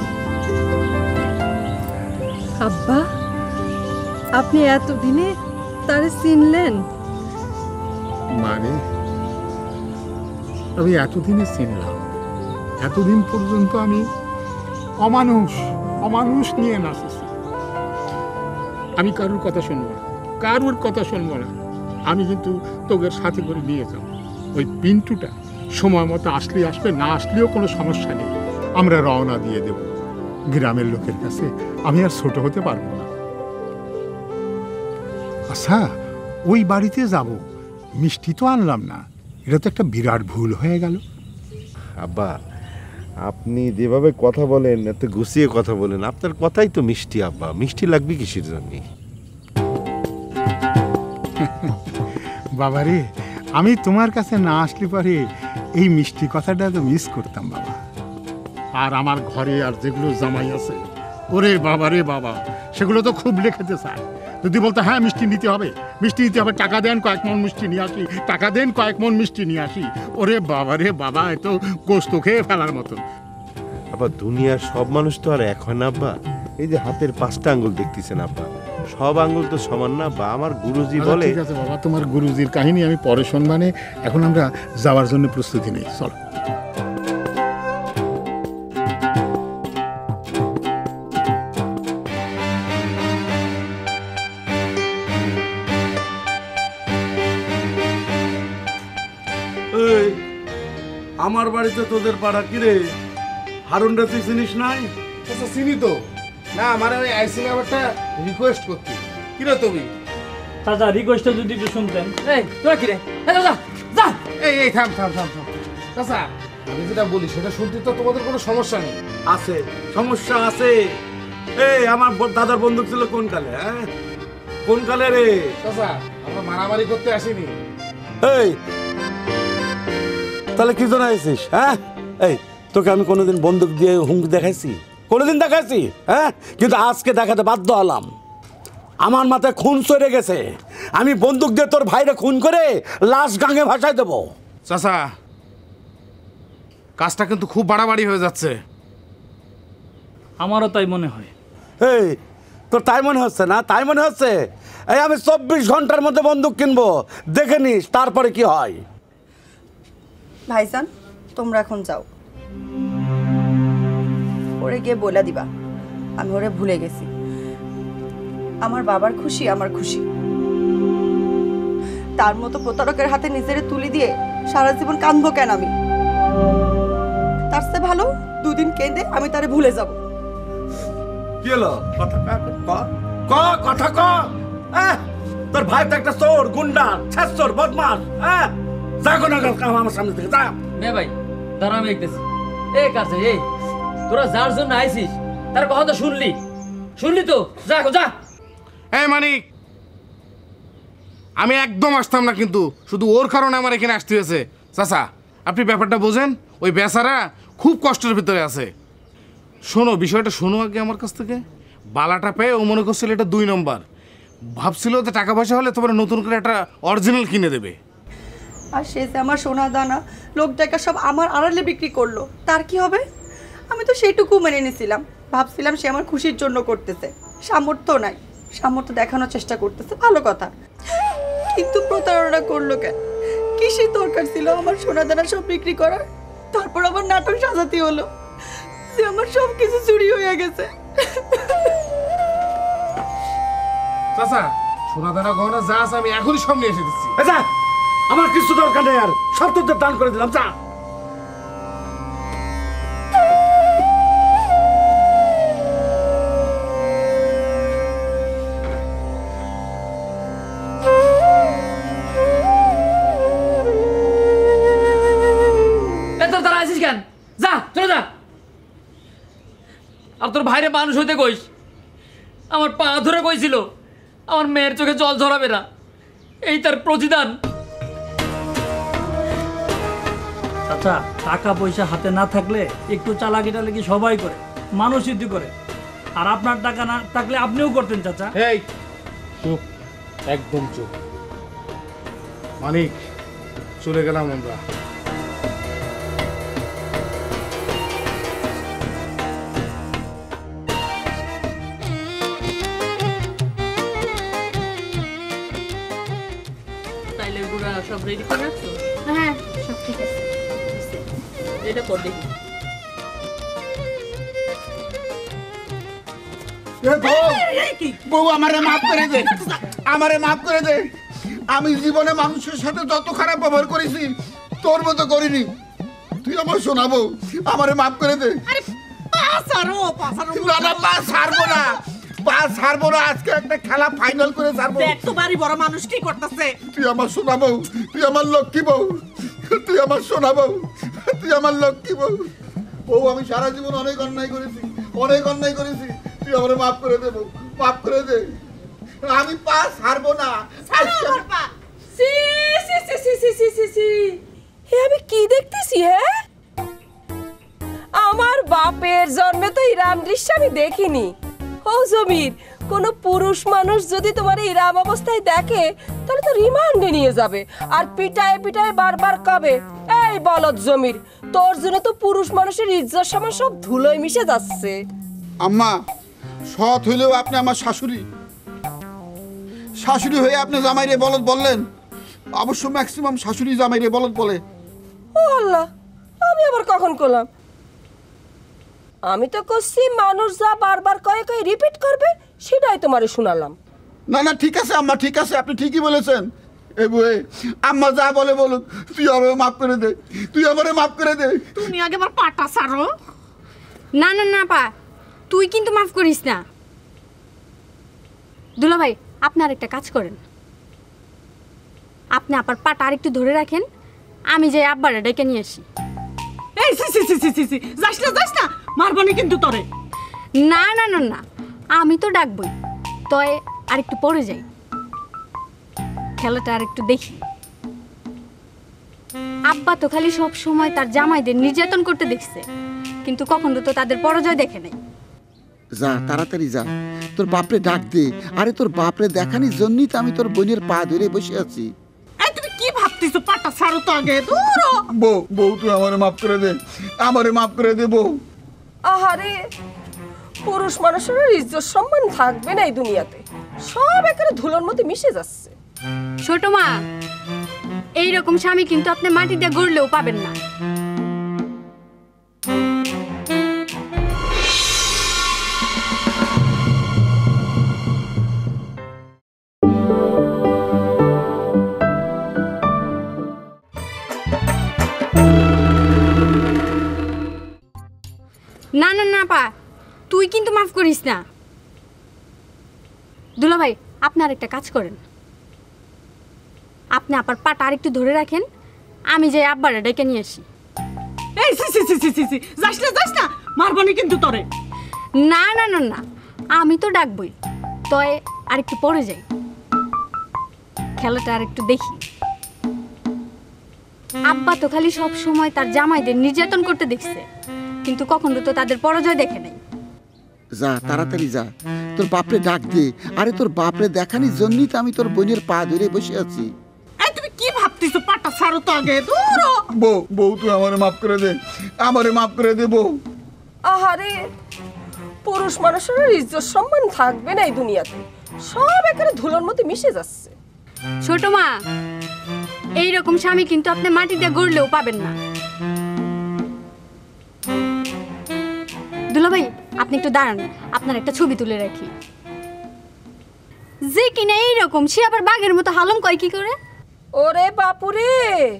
আব্বা, আপনি এতদিনে তারে চিনলেন? মানে আমি এতদিনে চিনলাম। এতদিন পর্যন্ত আমি অমানুষ নিয়ে নাচেছি। আমি কারোর কথা শুনবো না, কারোর কথা শুনবো না। আমি কিন্তু তোদের সাথে করে নিয়ে যাব। ওই পিন্টুটা সময় মতো আসলে আসবে, না আসলেও কোনো সমস্যা নেই। আমরা রওনা দিয়ে দেব গ্রামের লোকের কাছে। আমি আর ছোট হতে পারবো না। আচ্ছা, ওই বাড়িতে যাব, মিষ্টি তো আনলাম না। এটা তো একটা বিরাট ভুল হয়ে গেল। আব্বা, আপনি যেভাবে কথা বলেন, এত গুছিয়ে কথা বলেন, আপনার কথাই তো মিষ্টি আব্বা। মিষ্টি লাগবে কিসের জন্য? বাবারে, আমি তোমার কাছে না আসলে পরে এই মিষ্টি কথাটা তো মিস করতাম বাবা। আর আমার ঘরে আর যেগুলো জামাই আছে, ওরে বাবারে বাবা, সেগুলো তো খুব লেখাতে চায়। যদি বলতো হ্যাঁ মিষ্টি নিতে হবে, মিষ্টি নিতে হবে, টাকা দেন কয়েক মন মিষ্টি নিয়ে আসি, টাকা দেন কয়েক মন মিষ্টি নিয়ে আসি, ওরে বাবারে বাবা, এ তো গোস্ত খেয়ে ফেলার মতন। আব্বা, দুনিয়ার সব মানুষ তো আর এক হয় না আব্বা। এই যে হাতের 5টা আঙ্গুল দেখতেছেন আব্বা, সব আঙ্গুল তো সমান না বা আমার গুরুজি বলে। ঠিক আছে বাবা, তোমার গুরুজির কাহিনী আমি পরে শুনবানে, এখন আমরা যাওয়ার জন্য প্রস্তুতি নেই, চল। আমার বাড়িতে তোদের পাড়া কিরে, হারুনটা তুই চিনিস নাই? আচ্ছা চিনি তো না, মানে ওই আইসিলাম একটা রিকোয়েস্ট করতে। কিরে তুমি? চাচা রিকোয়েস্টটা যদি একটু শুনতেন। এই তোরা কিরে, যা যা। এই থাম থাম থাম থাম। চাচা আমি যেটা বলি সেটা শুনতে তো তোমাদের কোনো সমস্যা নেই? আছে, সমস্যা আছে। এই আমার দাদার বন্দুক ছিল কোন কালে? হ্যাঁ কোন কালে রে? চাচা আমরা মারামারি করতে আসিনি। এই তাহলে কি জন্য আইছিস? হ্যাঁ এই তোকে আমি কোনোদিন বন্দুক দিয়ে হুমকি দেখাইছি? কোনোদিন দেখাইছি? হ্যাঁ কিন্তু আজকে দেখাতে বাধ্য হলাম। আমার মাথায় খুন চড়ে গেছে, আমি বন্দুক দিয়ে তোর ভাইরে খুন করে লাশ গাঙে ভাসায় দেবো। চাচা কাজটা কিন্তু খুব বাড়াবাড়ি হয়ে যাচ্ছে। আমারও তাই মনে হয়। এই তোর তাই মনে হচ্ছে না? তাই মনে হচ্ছে? এই আমি 24 ঘন্টার মধ্যে বন্দুক কিনবো, দেখে নিস তারপরে কি হয়। ভাইজান তোমরা এখন যাও, ওরে গিয়ে বলে দিবা আমি ওরে ভুলে গেছি। আমার বাবার খুশি আমার খুশি। তার মতো প্রতারকের হাতে নিজেরে তুলি দিয়ে সারা জীবন কাঁদবো কেন আমি? তার চেয়ে ভালো দুদিন কেঁদে আমি তারে ভুলে যাব। কি হলো? কথা ক কথা ক। তোর ভাই তো একটা চোর, গুন্ডা, ছাত্র, বদমাস। হ্যাঁ যা কোনো কাম আমার সামনে থেকে যা। নে ভাই দাঁড়া, আমি দেখতেছি। এই কাছে এই তোরা যার জন্য আইছিস তার কথা তো শুনলি তো, যা যা। এই মানিক, আমি একদম আসতাম না, কিন্তু শুধু ওর কারণে আমার এখানে আসতে হয়েছে। চাচা আপনি ব্যাপারটা বোঝেন, ওই বেচারা খুব কষ্টের ভিতরে আছে। শোনো বিষয়টা শোনো আগে আমার কাছ থেকে। বালাটা পেয়ে ও মনে করছিল এটা 2 নম্বর, ভাবছিল যে টাকা পয়সা হলে তোমার নতুন করে একটা অরিজিনাল কিনে দেবে। আর সে যে আমার সোনা দানা লোকটাকে সব আমার আড়ালে বিক্রি করলো, তার কি হবে? আমি তো সেইটুকু মেনে নিয়েছিলাম, ভাবছিলাম সে আমার খুশির জন্য করতেছে। সামর্থ্য নাই, সামর্থ্য দেখানোর চেষ্টা করতেছে, ভালো কথা। কিন্তু প্রতারণা করলো কেন? কিসের দরকার ছিল আমার সোনা দানা সব বিক্রি করার? তারপর আবার নাটক সাজাতে হলো যে আমার সব কিছু চুরি হয়ে গেছে। চাচা সোনা দানা গহনা যা আছে আমি এখনই সব নিয়ে এসে দিচ্ছি। আমার কিছু দরকার নেই, আর সব তোদের দান করে দিলাম। যা। তারা আসিস কেন? যা চলে যা। আর তোর ভাইরে মানুষ হইতে কইস। আমার পা ধরে কইছিল আমার মেয়ের চোখে জল ঝরাবে না, এই তার প্রতিদান। আচ্ছা টাকা পয়সা হাতে না থাকলে একটু চালাকি টালাকি সবাই করে, মানুষই করে। আর আপনার টাকা না থাকলে আপনিও করতেন চাচা। এই চুপ, একদম চুপ। মানিক চলে গেলাম আমরা। সব রেডি করে রাখছো? হ্যাঁ সব ঠিক আছে। এটা কর দেখি। বউ আমারে মাফ করে দে, আমারে মাফ করে দে। আমি জীবনে মানুষের সাথে যত খারাপ ব্যবহার করেছি তোর মতো করিনি। তুই আমার শোনাবো, আমারে মাফ করে দে। না পা ছাড়বো না, পা ছাড়বো না। আজকে একটা খেলা ফাইনাল করে ছাড়বো। দেখ তো বাড়ি বড় মানুষ কি করতেছে। তুই আমার শোনাবো, তুই আমার লক্ষ্মী বউ, তুই আমার শোনাবো, তুই আমার লক্ষ্মী বউ। বউ আমি সারা জীবন অনেক অন্যায় করেছি, অনেক অন্যায় করেছি। তুই আমারে মাফ করে দে বউ, মাফ করে দে। আমি পা ছাড়বো না। আমি কি দেখতেছি? হ্যাঁ আমার বাপের জন্মে তো ইরাম দৃশ্য আমি দেখিনি। ও জমির, কোন পুরুষ মানুষ যদি তোমার ইরাম অবস্থায় দেখে তাহলে তো রিমান্ডে নিয়ে যাবে আর পিটায় পিটায় বারবার কবে, এই বলদ জমির, তোর জন্য তো পুরুষ মানুষের ইজ্জত সম্মান সব ধুলোয় মিশে যাচ্ছে। আম্মা সৎ হইলেও আপনি আমার শাশুড়ি, শাশুড়ি হয়ে আপনি জামাইরে বলদ বললেন? অবশ্য ম্যাক্সিমাম শাশুড়ি জামাইরে বলদ বলে। ও আল্লাহ, আমি আবার কখন করলাম? আমি তো করছি মানুষ যা বারবার কয়ে কয়ে রিপিট করবে সেটাই তোমারে শোনালাম। না না, ঠিক আছে আম্মা, ঠিক আছে, আপনি ঠিকই বলেছেন। এই বুয়ে আম্মা যা বলে বলুক, তুই আমারে মাফ করে দে, তুই আমারে মাফ করে দে। তুমি আগে আমার পাটা ছাড়ো। না না না পা, তুই কিন্তু মাফ করিস না। দুলা ভাই, আপনি আর একটা কাজ করেন, আপনি আপার পাটা আর একটু ধরে রাখেন, আমি যাই আব্বারে ডেকে নিয়ে আসি। এই সি সি সি সি সি, যাস না, মারবনি কিন্তু তোরে। না না না না, আমি তো ডাকবই, তয় আর একটু পরে যাই, খেলাটা আর একটু দেখি। আব্বা তো খালি সব সময় তার জামাইদের নির্যাতন করতে দেখছে, কিন্তু কখনো তো তাদের পরাজয় দেখে নাই। যা তাড়াতাড়ি যা, তোর বাপরে ডাক দে। আরে তোর বাপরে দেখানির জন্যই তো আমি তোর বোনের পা ধরে বসে আছি। এই তুমি কি ভাবতেছো? পাটা ছাড়ো তো আগে। দূর বউ, বউ তুই আমারে মাফ করে দে, আমারে মাফ করে দে বউ। আহারে, পুরুষ মানুষের ইজ্জত সম্মান থাকবে না এই দুনিয়াতে, সব একেবারে ধুলোর মধ্যে মিশে যাচ্ছে। ছোট মা, এইরকম স্বামী কিন্তু আপনি মাটি দিয়ে গড়লেও পাবেন না। না না না পা, তুই কিন্তু মাফ করিস না। দুলা ভাই, আপনি আর একটা কাজ করেন, আপনি আপার পাটা আর একটু ধরে রাখেন, আমি যাই আব্বারে ডেকে নিয়ে আসি। এই সি সি সি সি সি, যাস না, মারবনি কিন্তু তোরে। না না না না, আমি তো ডাকবই, তয় আর একটু পরে যাই, খেলাটা আর একটু দেখি। আব্বা তো খালি সব সময় তার জামাইদের নির্যাতন করতে দেখছে, কিন্তু কখনো তো তাদের পরাজয় দেখে নাই। যা তাড়াতাড়ি যা, তোর বাপরে ডাক দে। আরে তোর বাপরে দেখানির জন্যই তো আমি তোর বোনের পা ধরে বসে আছি। এই তুমি কি ভাবতেছো? পাটা ছাড়ো তো আগে। দূর বউ, বউ তুই আমারে মাফ করে দে, আমারে মাফ করে দে বউ। আহারে, পুরুষ মানুষের ইজ্জত সম্মান থাকবে না এই দুনিয়াতে, সব একেবারে ধুলোর মধ্যে মিশে যাচ্ছে। ছোট মা, এইরকম স্বামী কিন্তু আপনি মাটি দিয়ে গড়লেও পাবেন না। দুলা ভাই, আপনি একটু দাঁড়ান, আপনার একটা ছবি তুলে রাখি। যে কিনা এইরকম, সে আবার বাঘের মতো হালম কয় কি করে? ওরে বাপুরে,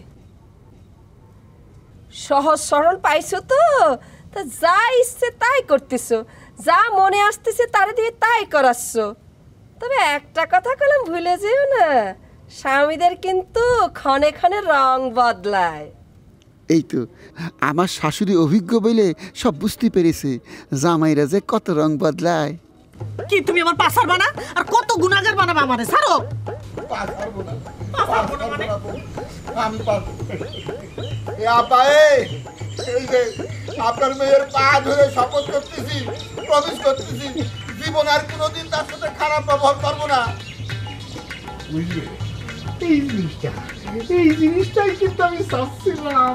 সহজ সরল পাইছো তো, তা যা ইচ্ছে তাই করতেছো, যা মনে আসতেছে তারে দিয়ে তাই করাচ্ছ। তবে একটা কথা কলম ভুলে যেও না, স্বামীদের কিন্তু ক্ষণে ক্ষণে রং বদলায়। এই তো আমার শাশুড়ি অভিজ্ঞ বলে সব বুঝতে পেরেছে জামাইরা যে কত রং বদলায়। কি তুমি আমার পাশার বানা আর কত গুনাহগার বানাবা আমারে? ছাড়ো। আপনার মেয়ের পা ধরে শপথ করতেছি, প্রমিস করতেছি, জীবন আর কোনোদিন তার সাথে খারাপ ব্যবহার করবো না। বুঝলে, এই জিনিসটাই কিন্তু আমি চাচ্ছিলাম,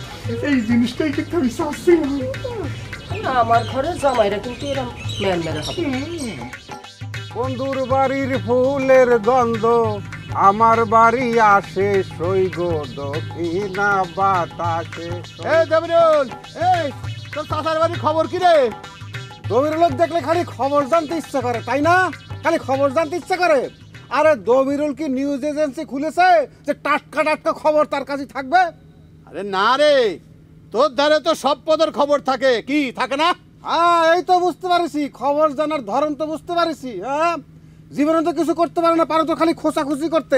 আমার ঘরের জামাইরা কিন্তু এরকম ম্যানমেরা হবে। বন্ধুর বাড়ির ফুলের গন্ধ আমার বাড়ি আসে সৈগ দক্ষিণা বাতাসে। এই দেবরুল, এই তোর চাচার বাড়ির খবর কি রে? দমিরুল দেখলে খালি খবর জানতে ইচ্ছা করে, তাই না? খালি খবর জানতে ইচ্ছা করে। আরে দমিরুল কি নিউজ এজেন্সি খুলেছে যে টাটকা টাটকা খবর তার কাছে থাকবে? আরে না রে, তোর ধারে তো সব পদের খবর থাকে, কি থাকে না? হ্যাঁ, এই তো বুঝতে পারিছি, খবর জানার ধরন তো বুঝতে পারিছি। হ্যাঁ, জীবনে তো কিছু করতে পারে না, পারো তো খালি খোঁচাখুচি করতে।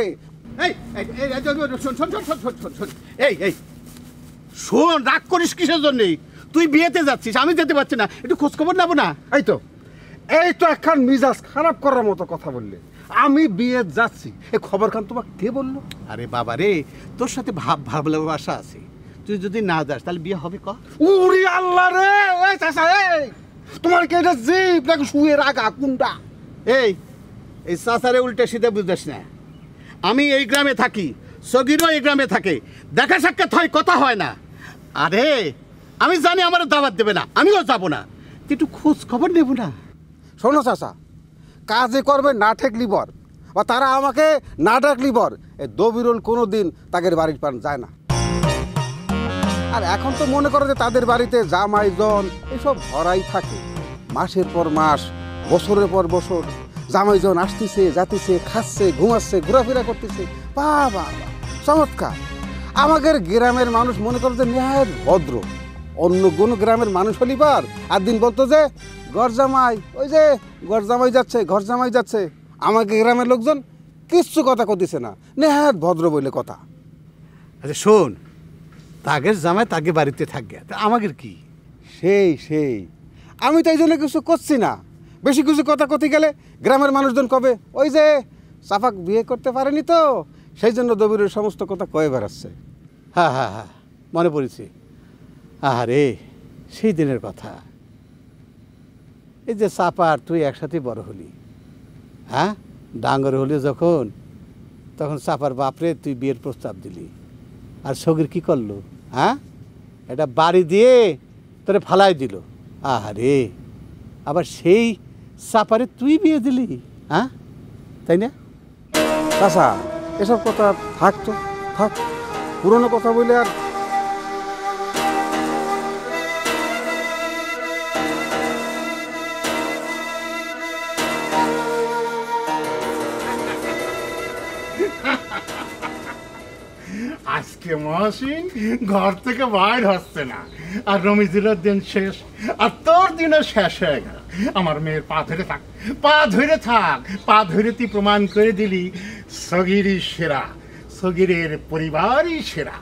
শোন, রাগ করিস কিসের জন্যে? তুই বিয়েতে যাচ্ছিস, আমি যেতে পারছি না, একটু খোঁজ খবর নেবো না? এই তো একখান মিজাজ খারাপ করার মতো কথা বললে। আমি বিয়ে যাচ্ছি, এই খবর খান তোমাকে কে বললো? আরে বাবা রে, তোর সাথে ভালোবাসা আছে, তুই যদি না যাস তাহলে বিয়ে হবে ক? উরি আল্লাহ রে, এই চাচা, এই তোমার কি এটা জিভ নাকি শুয়ে রাখা কোনটা? এই চাচারে উল্টে সিধে বুঝিস না। আমি এই গ্রামে থাকি, সগিরও এই গ্রামে থাকে, দেখা সাক্ষাৎ হয়, কথা হয় না। আরে আমি জানি আমার দাওয়াত দেবে না, আমিও যাবো না, তুই একটু খোঁজ খবর নেব না? শোনো চাচা, কাজে করবে না ঠেকলি বর, বা তারা আমাকে না ডাকলি পর এই দবিরুল কোনো দিন তাদের বাড়ির পান যায় না। আর এখন তো মনে করো যে তাদের বাড়িতে জামাইজন এসব ভরাই থাকে, মাসের পর মাস, বছরের পর বছর জামাইজন আসতেছে, যাতেছে, খাচ্ছে, ঘুমাচ্ছে, ঘোরাফেরা করতেছে। বাবা চমৎকার। আমাদের গ্রামের মানুষ মনে করো যে নেহায়েত ভদ্র। অন্য কোনো গ্রামের মানুষ হলি পার আর দিন বলতো যে ঘর জামাই, ওই যে ঘর জামাই যাচ্ছে, ঘর জামাই যাচ্ছে। আমাকে গ্রামের লোকজন কিচ্ছু কথা কতিছে না, নেহায়েত ভদ্র বলে কথা। আচ্ছা শোন, তাগের জামাই তাকে বাড়িতে থাকবে, তা আমাদের কি? সেই আমি তো এই জন্য কিছু করছি না। বেশি কিছু কথা কতি গেলে গ্রামের মানুষজন কবে ওই যে সাফাক বিয়ে করতে পারেনি তো সেই জন্য দবিরের সমস্ত কথা কয়ে বেড়াচ্ছে। হ্যাঁ মনে পড়েছি। আরে সেই দিনের কথা, এই যে চাপা আর তুই একসাথে বড় হলি, হ্যাঁ ডাঙ্গর হলি যখন, তখন চাপার বাপরে তুই বিয়ের প্রস্তাব দিলি, আর সগির কি করলো? হ্যাঁ এটা বাড়ি দিয়ে তোরে ফালাই দিল। আরে আবার সেই চাপারে তুই বিয়ে দিলি, হ্যাঁ তাই না? চাচা এসব কথা থাক তো, থাক, পুরনো কথা বলে আর আজকে মহসিন ঘর থেকে বাইর হচ্ছে না, আর রমিজুলের দিন শেষ, আর তোর দিনও শেষ হয়ে গেল। আমার মেয়ের পা ধরে থাক, পা ধরে থাক, পা ধরে তুই প্রমাণ করে দিলি সগিরই সেরা, সগিরের পরিবারই সেরা।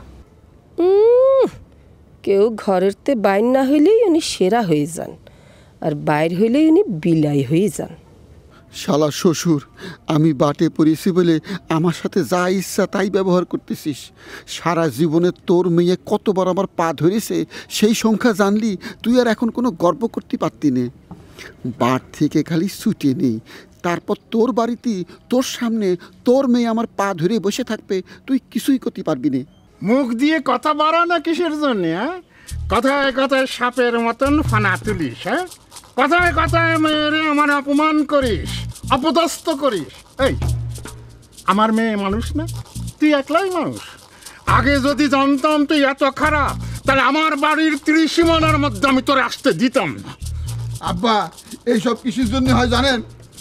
কেউ ঘরের তে বাইর না হইলেই উনি সেরা হয়ে যান, আর বাইর হইলেই উনি বিলাই হয়ে যান। শালা শ্বশুর, আমি বাটে পড়েছি বলে আমার সাথে যা ইচ্ছা তাই ব্যবহার করতেছিস। সারা জীবনে তোর মেয়ে কতবার আমার পা ধরেছে সেই সংখ্যা জানলি তুই আর এখন কোনো গর্ব করতে পারতি নে। বাট থেকে খালি ছুটে নেই, তারপর তোর বাড়িতে তোর সামনে তোর মেয়ে আমার পা ধরে বসে থাকবে, তুই কিছুই করতে পারবি না। মুখ দিয়ে কথা বাড়া না কিসের জন্য? হ্যাঁ কথায় কথায় সাপের মতন ফানা তুলিস, হ্যাঁ কথায় কথায় মেয়েরে আমার অপমান করিস, অপদস্থ করিস। এই আমার মেয়ে মানুষ না, তুই একলাই মানুষ। আগে যদি জানতাম তুই এত খারাপ, তাহলে আমার বাড়ির ত্রিসীমানার মধ্যে আমি তোরে আসতে দিতাম না। আব্বা এইসব কিসের জন্য হয় জানেন?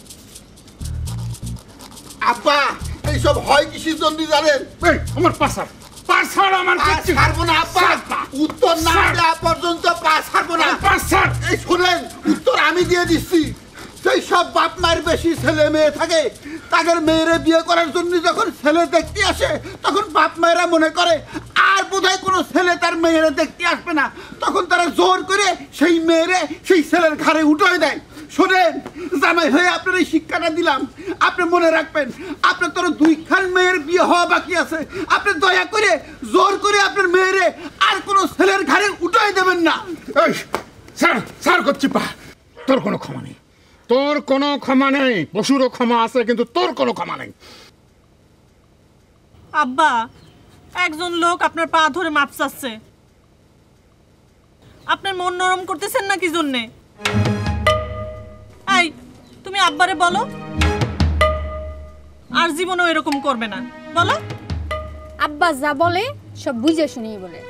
আব্বা এইসব হয় কিসের জন্য জানেন? আমার পাশার আমার ছাড়বো না আব্বা, উত্তর না দেওয়া পর্যন্ত পা ছাড়বো না। এই শুনেন, উত্তর আমি দিয়ে দিচ্ছি। সেই সব বাপ মায়ের বেশি ছেলে মেয়ে থাকে, তাদের মেয়েরে বিয়ে করার জন্য যখন ছেলে দেখতে আসে তখন বাপ মায়েরা মনে করে আর বোধহয় কোনো ছেলে তার মেয়েরে দেখতে আসবে না, তখন তারা জোর করে সেই মেয়েরে সেই ছেলের ঘাড়ে উঠে দেয়। শোনেন, জামাই হয়ে আপনার এই শিক্ষাটা দিলাম, আপনি মনে রাখবেন। আপনার তোর 2খান মেয়ের বিয়ে হওয়া বাকি আছে, আপনি দয়া করে জোর করে আপনার মেয়েরে আর কোনো ছেলের ঘাড়ে উঠাই দেবেন না। স্যার করছি পা, তোর কোনো ক্ষমা নেই, তোর কোনো ক্ষমা নেই। পশুরও ক্ষমা আছে, কিন্তু তোর কোনো ক্ষমা নেই। আব্বা, একজন লোক আপনার পা ধরে মাপ চাচ্ছে, আপনার মন নরম করতেছেন না কি জন্যে? এই তুমি আব্বারে বলো আর জীবনেও এরকম করবে না, বলো। আব্বা যা বলে সব বুঝে শুনেই বলে।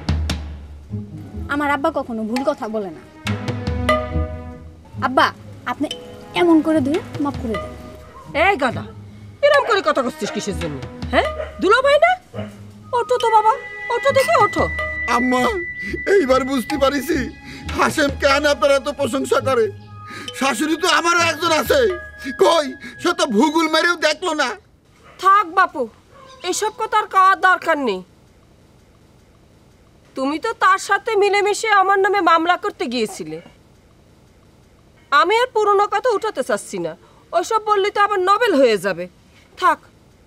আমার আব্বা কখনো ভুল কথা বলে না। আব্বা আপনি এমন করে ধরে মাফ করে দেন। এই গাদা, এরকম করে কথা করছিস কিসের জন্য? হ্যাঁ দুলা ভাই না? ওঠো তো বাবা, ওঠো দেখে ওঠো। আম্মা এইবার বুঝতে পারিছি হাসেম কেন আপনার এত প্রশংসা করে। শাশুড়ি তো আমারও একজন আছে, কই সে তো ভূগোল মেরেও দেখলো না। থাক বাপু, এসব কথা আর কওয়ার দরকার নেই। তুমি তো তার সাথে মিলেমিশে আমার নামে মামলা করতে গিয়েছিলে। আমি আর পুরনো কথা উঠাতে চাচ্ছি না, ওইসব বললে তো আবার নবেল হয়ে যাবে। থাক।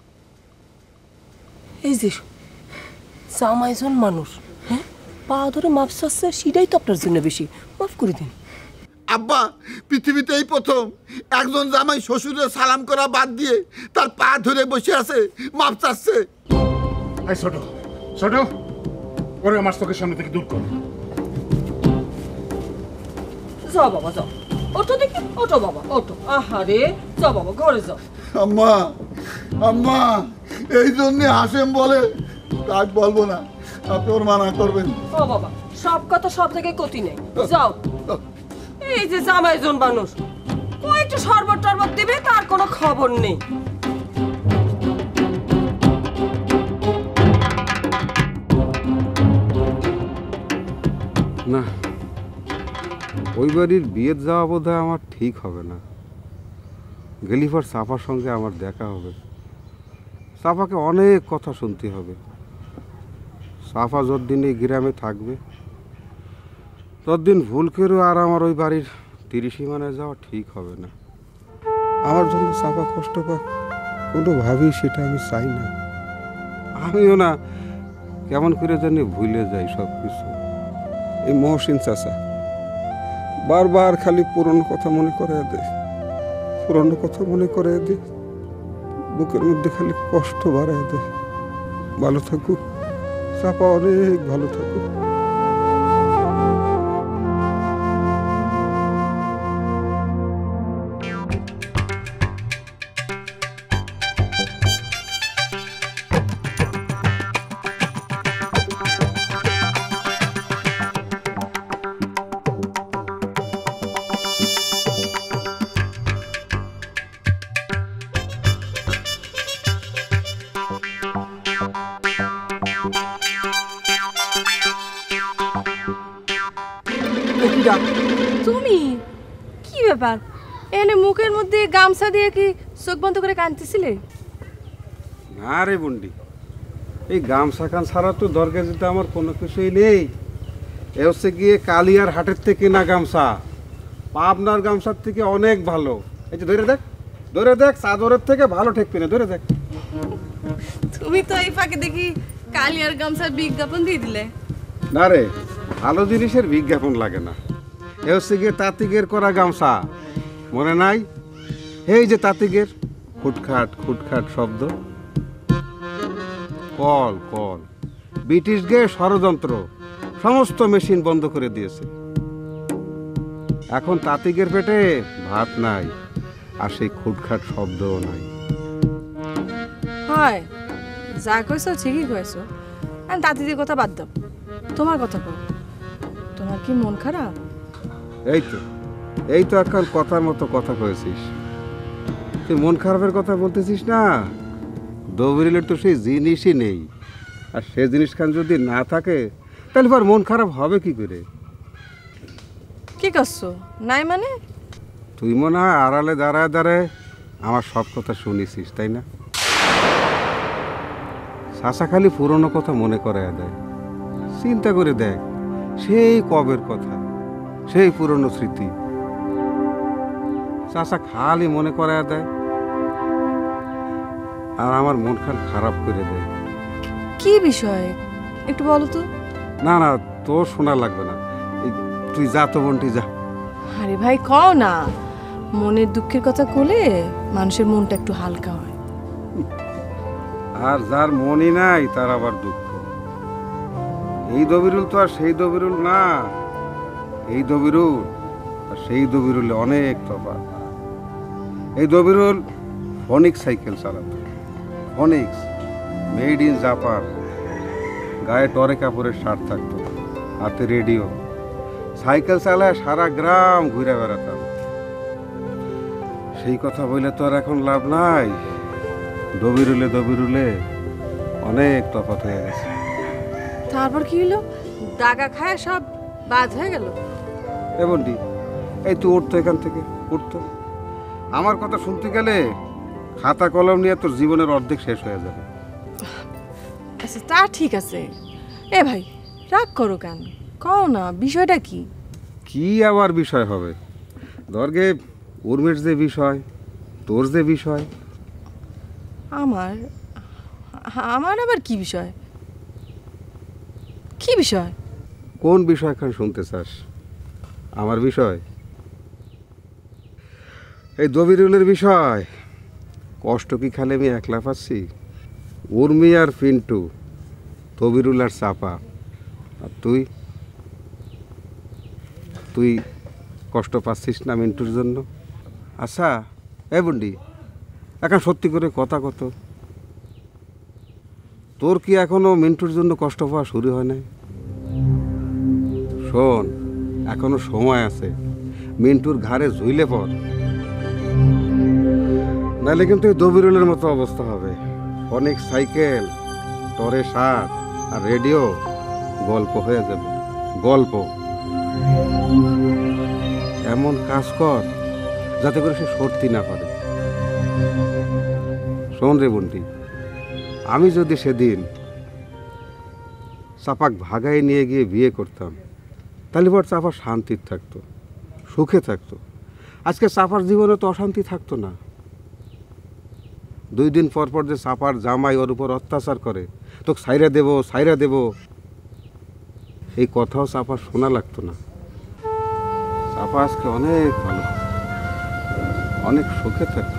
এই যে জামাইজন মানুষ, হ্যাঁ পা ধরে মাপ চাচ্ছে, সেটাই তো আপনার জন্য বেশি। মাফ করে দিন। আব্বা পৃথিবীতে এই প্রথম একজন জামাই শ্বশুরের সালাম করা বাদ দিয়ে তার পা ধরে বসে আছে, মাপ চাচ্ছে। এই ছোট ছোট, ওরে আমার চোখের সামনে থেকে দূর কর। যাও বাবা যাও, ওঠো দেখি, ওঠো বাবা, ওঠো। আহারে, যাও বাবা, ঘরে যাও। আম্মা, আম্মা, এই জন্যে হাসেম বলে কাজ বলবো না, আপনি ওর মানা করবেন। ও বাবা, সব কথা সব জায়গায় কতি নেই, যাও। এই যে জামাই জন মানুষ, ও একটু শরবত টরবত দিবে, তার কোনো খবর নেই। না, ওই বাড়ির বিয়ের যাওয়া বোধহয় আমার ঠিক হবে না। গেলি পর সাফার সঙ্গে আমার দেখা হবে। সাফাকে অনেক কথা শুনতে হবে। সাফা যতদিন এই গ্রামে থাকবে ততদিন ভুল করেও আর আমার ওই বাড়ির ত্রিসীমানায় যাওয়া ঠিক হবে না। আমার জন্য সাফা কষ্ট পাক, কোনোভাবেই সেটা আমি চাই না। আমিও না কেমন করে জানি ভুলে যাই সব কিছু। এই মহসিন চাচা বারবার খালি পুরনো কথা মনে করে দেয়, পুরনো কথা মনে করে দেয়, বুকের মধ্যে খালি কষ্ট বাড়ায় দেয়। ভালো থাকুক চাপা, অনেক ভালো থাকুক। তুমি কি ব্যাপার, এনে মুখের মধ্যে গামছা দিয়ে কি চোখ বন্ধ করে কাঁদতেছিলে? না রে বন্ডি, এই গামছা কান ছাড়া তো দরকার যেতে আমার কোনো কিছুই নেই। এ হচ্ছে গিয়ে কালিয়ার হাটের থেকে না গামছা, পাবনার গামছার থেকে অনেক ভালো। এই যে ধরে দেখ, ধরে দেখ, চাদরের থেকে ভালো ঠেকবে না, ধরে দেখ। তুমি তো এই ফাঁকে দেখি কালিয়ার গামছার বিজ্ঞাপন দিয়ে দিলে। না রে, ভালো জিনিসের বিজ্ঞাপন লাগে না। এ হচ্ছে গিয়ে তাঁতিগের করা গামছা, মনে নাই? এই যে তাঁতিগের খুটখাট খুটখাট শব্দ, কল কল, ব্রিটিশ গে ষড়যন্ত্র, সমস্ত মেশিন বন্ধ করে দিয়েছে। এখন তাঁতিগের পেটে ভাত নাই, আর সেই খুটখাট শব্দও নাই। হয়, যা কইছো ঠিকই কইছো। আমি দাদিদের কথা বাদ দাও, তোমার কথা কও। তোমার কি মন খারাপ? এই তো এখন কথার মতো কথা কয়েছিস। তুই মন খারাপের কথা বলতেছিস না? দবিরিলের তো সেই জিনিসই নেই, আর সে জিনিসখান যদি না থাকে তাহলে পর মন খারাপ হবে কি করে? কি করছো নাই মানে? তুই মনে হয় আড়ালে দাঁড়ায় দাঁড়ায় আমার সব কথা শুনেছিস, তাই না? চাচা খালি পুরনো কথা মনে করে দেয়। চিন্তা করে দেখ, সেই কবের কথা, সেই পুরনো স্মৃতি চাচা খালি মনে করে দেয়, আর আমার মন খারাপ করে দেয়। কি বিষয় একটু বলো তো। না না, তোর শোনা লাগবে না, তুই যা তো বোনটি যা। আরে ভাই কও না, মনের দুঃখের কথা বলে মানুষের মনটা একটু হালকা হয়। আর যার মনই নাই তার আবার দুঃখ। এই দবিরুল তো আর সেই দবিরুল না। এই দবিরুল আর সেই দবিরুলে অনেক তফাৎ। এই দবিরুল ফনিক্স সাইকেল চালাতো, ফনিক্স, মেড ইন জাপান। গায়ে টরে কাপড়ের শার্ট থাকতো, হাতে রেডিও, সাইকেল চালায় সারা গ্রাম ঘুরে বেড়াতাম। সেই কথা বললে তো আর এখন লাভ নাই। দবিরুলে অনেক তফাৎ হয়ে গেছে। তারপর কি হলো? দাগা খায় সব বাদ হয়ে গেল? এবন্ডি, এই তো উঠতো এখান থেকে, উঠতো। আমার কথা শুনতে গেলে খাতা কলম নিয়ে তোর জীবনের অর্ধেক শেষ হয়ে যাবে। আচ্ছা তা ঠিক আছে। এ ভাই রাগ করো কেন, কও না বিষয়টা কি? কি আবার বিষয় হবে? দরগে উর্মের যে বিষয়, তোর যে বিষয়। আমার আমার আবার কি বিষয়? কি বিষয়? কোন বিষয় খান শুনতে চাস? আমার বিষয়? এই দবিরুলের বিষয়। কষ্ট কি খালি আমি একলা পাচ্ছি? উর্মি আর পিন্টু, দবিরুল আর চাপা, আর তুই তুই কষ্ট পাচ্ছিস না মিন্টুর জন্য? আচ্ছা এ বন্ডি, এখন সত্যি করে কথা কত, তোর কি এখনো মিন্টুর জন্য কষ্ট পাওয়া শুরু হয় নাই? শোন, এখনো সময় আছে, মিন্টুর ঘাড়ে ঝুইলে পড়, নাহলে কিন্তু দবিরুলের মতো অবস্থা হবে। অনেক সাইকেল, টরে শার্ট আর রেডিও গল্প হয়ে যাবে, গল্প। এমন কাজ কর যাতে করে সে সত্যি না পারে। শোন রে বন্টি, আমি যদি সেদিন চাপাক ভাগাই নিয়ে গিয়ে বিয়ে করতাম, তাহলে পর চাপা শান্তির থাকতো, সুখে থাকতো। আজকে চাপার জীবনে তো অশান্তি থাকতো না। 2 দিন পর পর যে চাপার জামাই ওর উপর অত্যাচার করে, তোকে সাইরা দেব, এই কথাও চাপার শোনা লাগতো না। চাপা আজকে অনেক ভালো, অনেক সুখে থাকতো।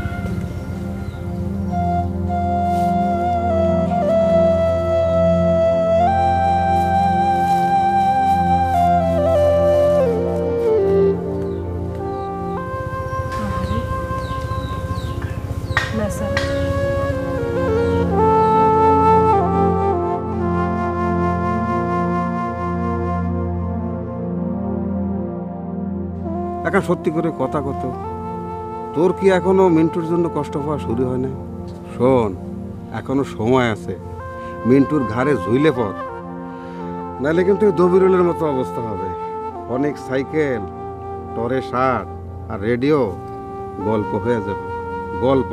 এখন সত্যি করে কথা কত, তোর কি এখনো মিন্টুর জন্য কষ্ট পাওয়া শুরু হয় না? শোন, এখনো সময় আছে, মিন্টুর ঘাড়ে ঝুইলে পড়, নাহলে কিন্তু দবিরুলের মতো অবস্থা হবে। অনেক সাইকেল, টরে শার্ট আর রেডিও গল্প হয়ে যাবে, গল্প।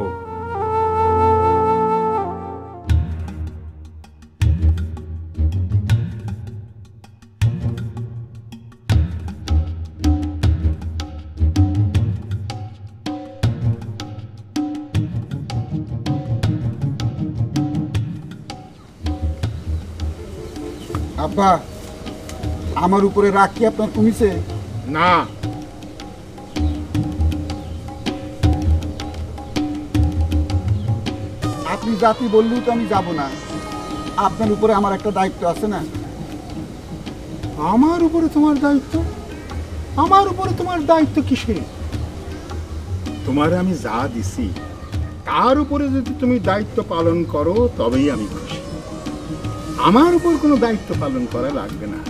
আব্বা, আমার উপরে রাগ কি আপনার কমিছে? না, আপনি জাতি বললেও তো আমি যাব না। আপনার উপরে আমার একটা দায়িত্ব আছে না? আমার উপরে তোমার দায়িত্ব? আমার উপরে তোমার দায়িত্ব কিসে? তোমার আমি যা দিছি তার উপরে যদি তুমি দায়িত্ব পালন করো তবেই আমি খুশি। আমার উপর কোনো দায়িত্ব পালন করা লাগবে না।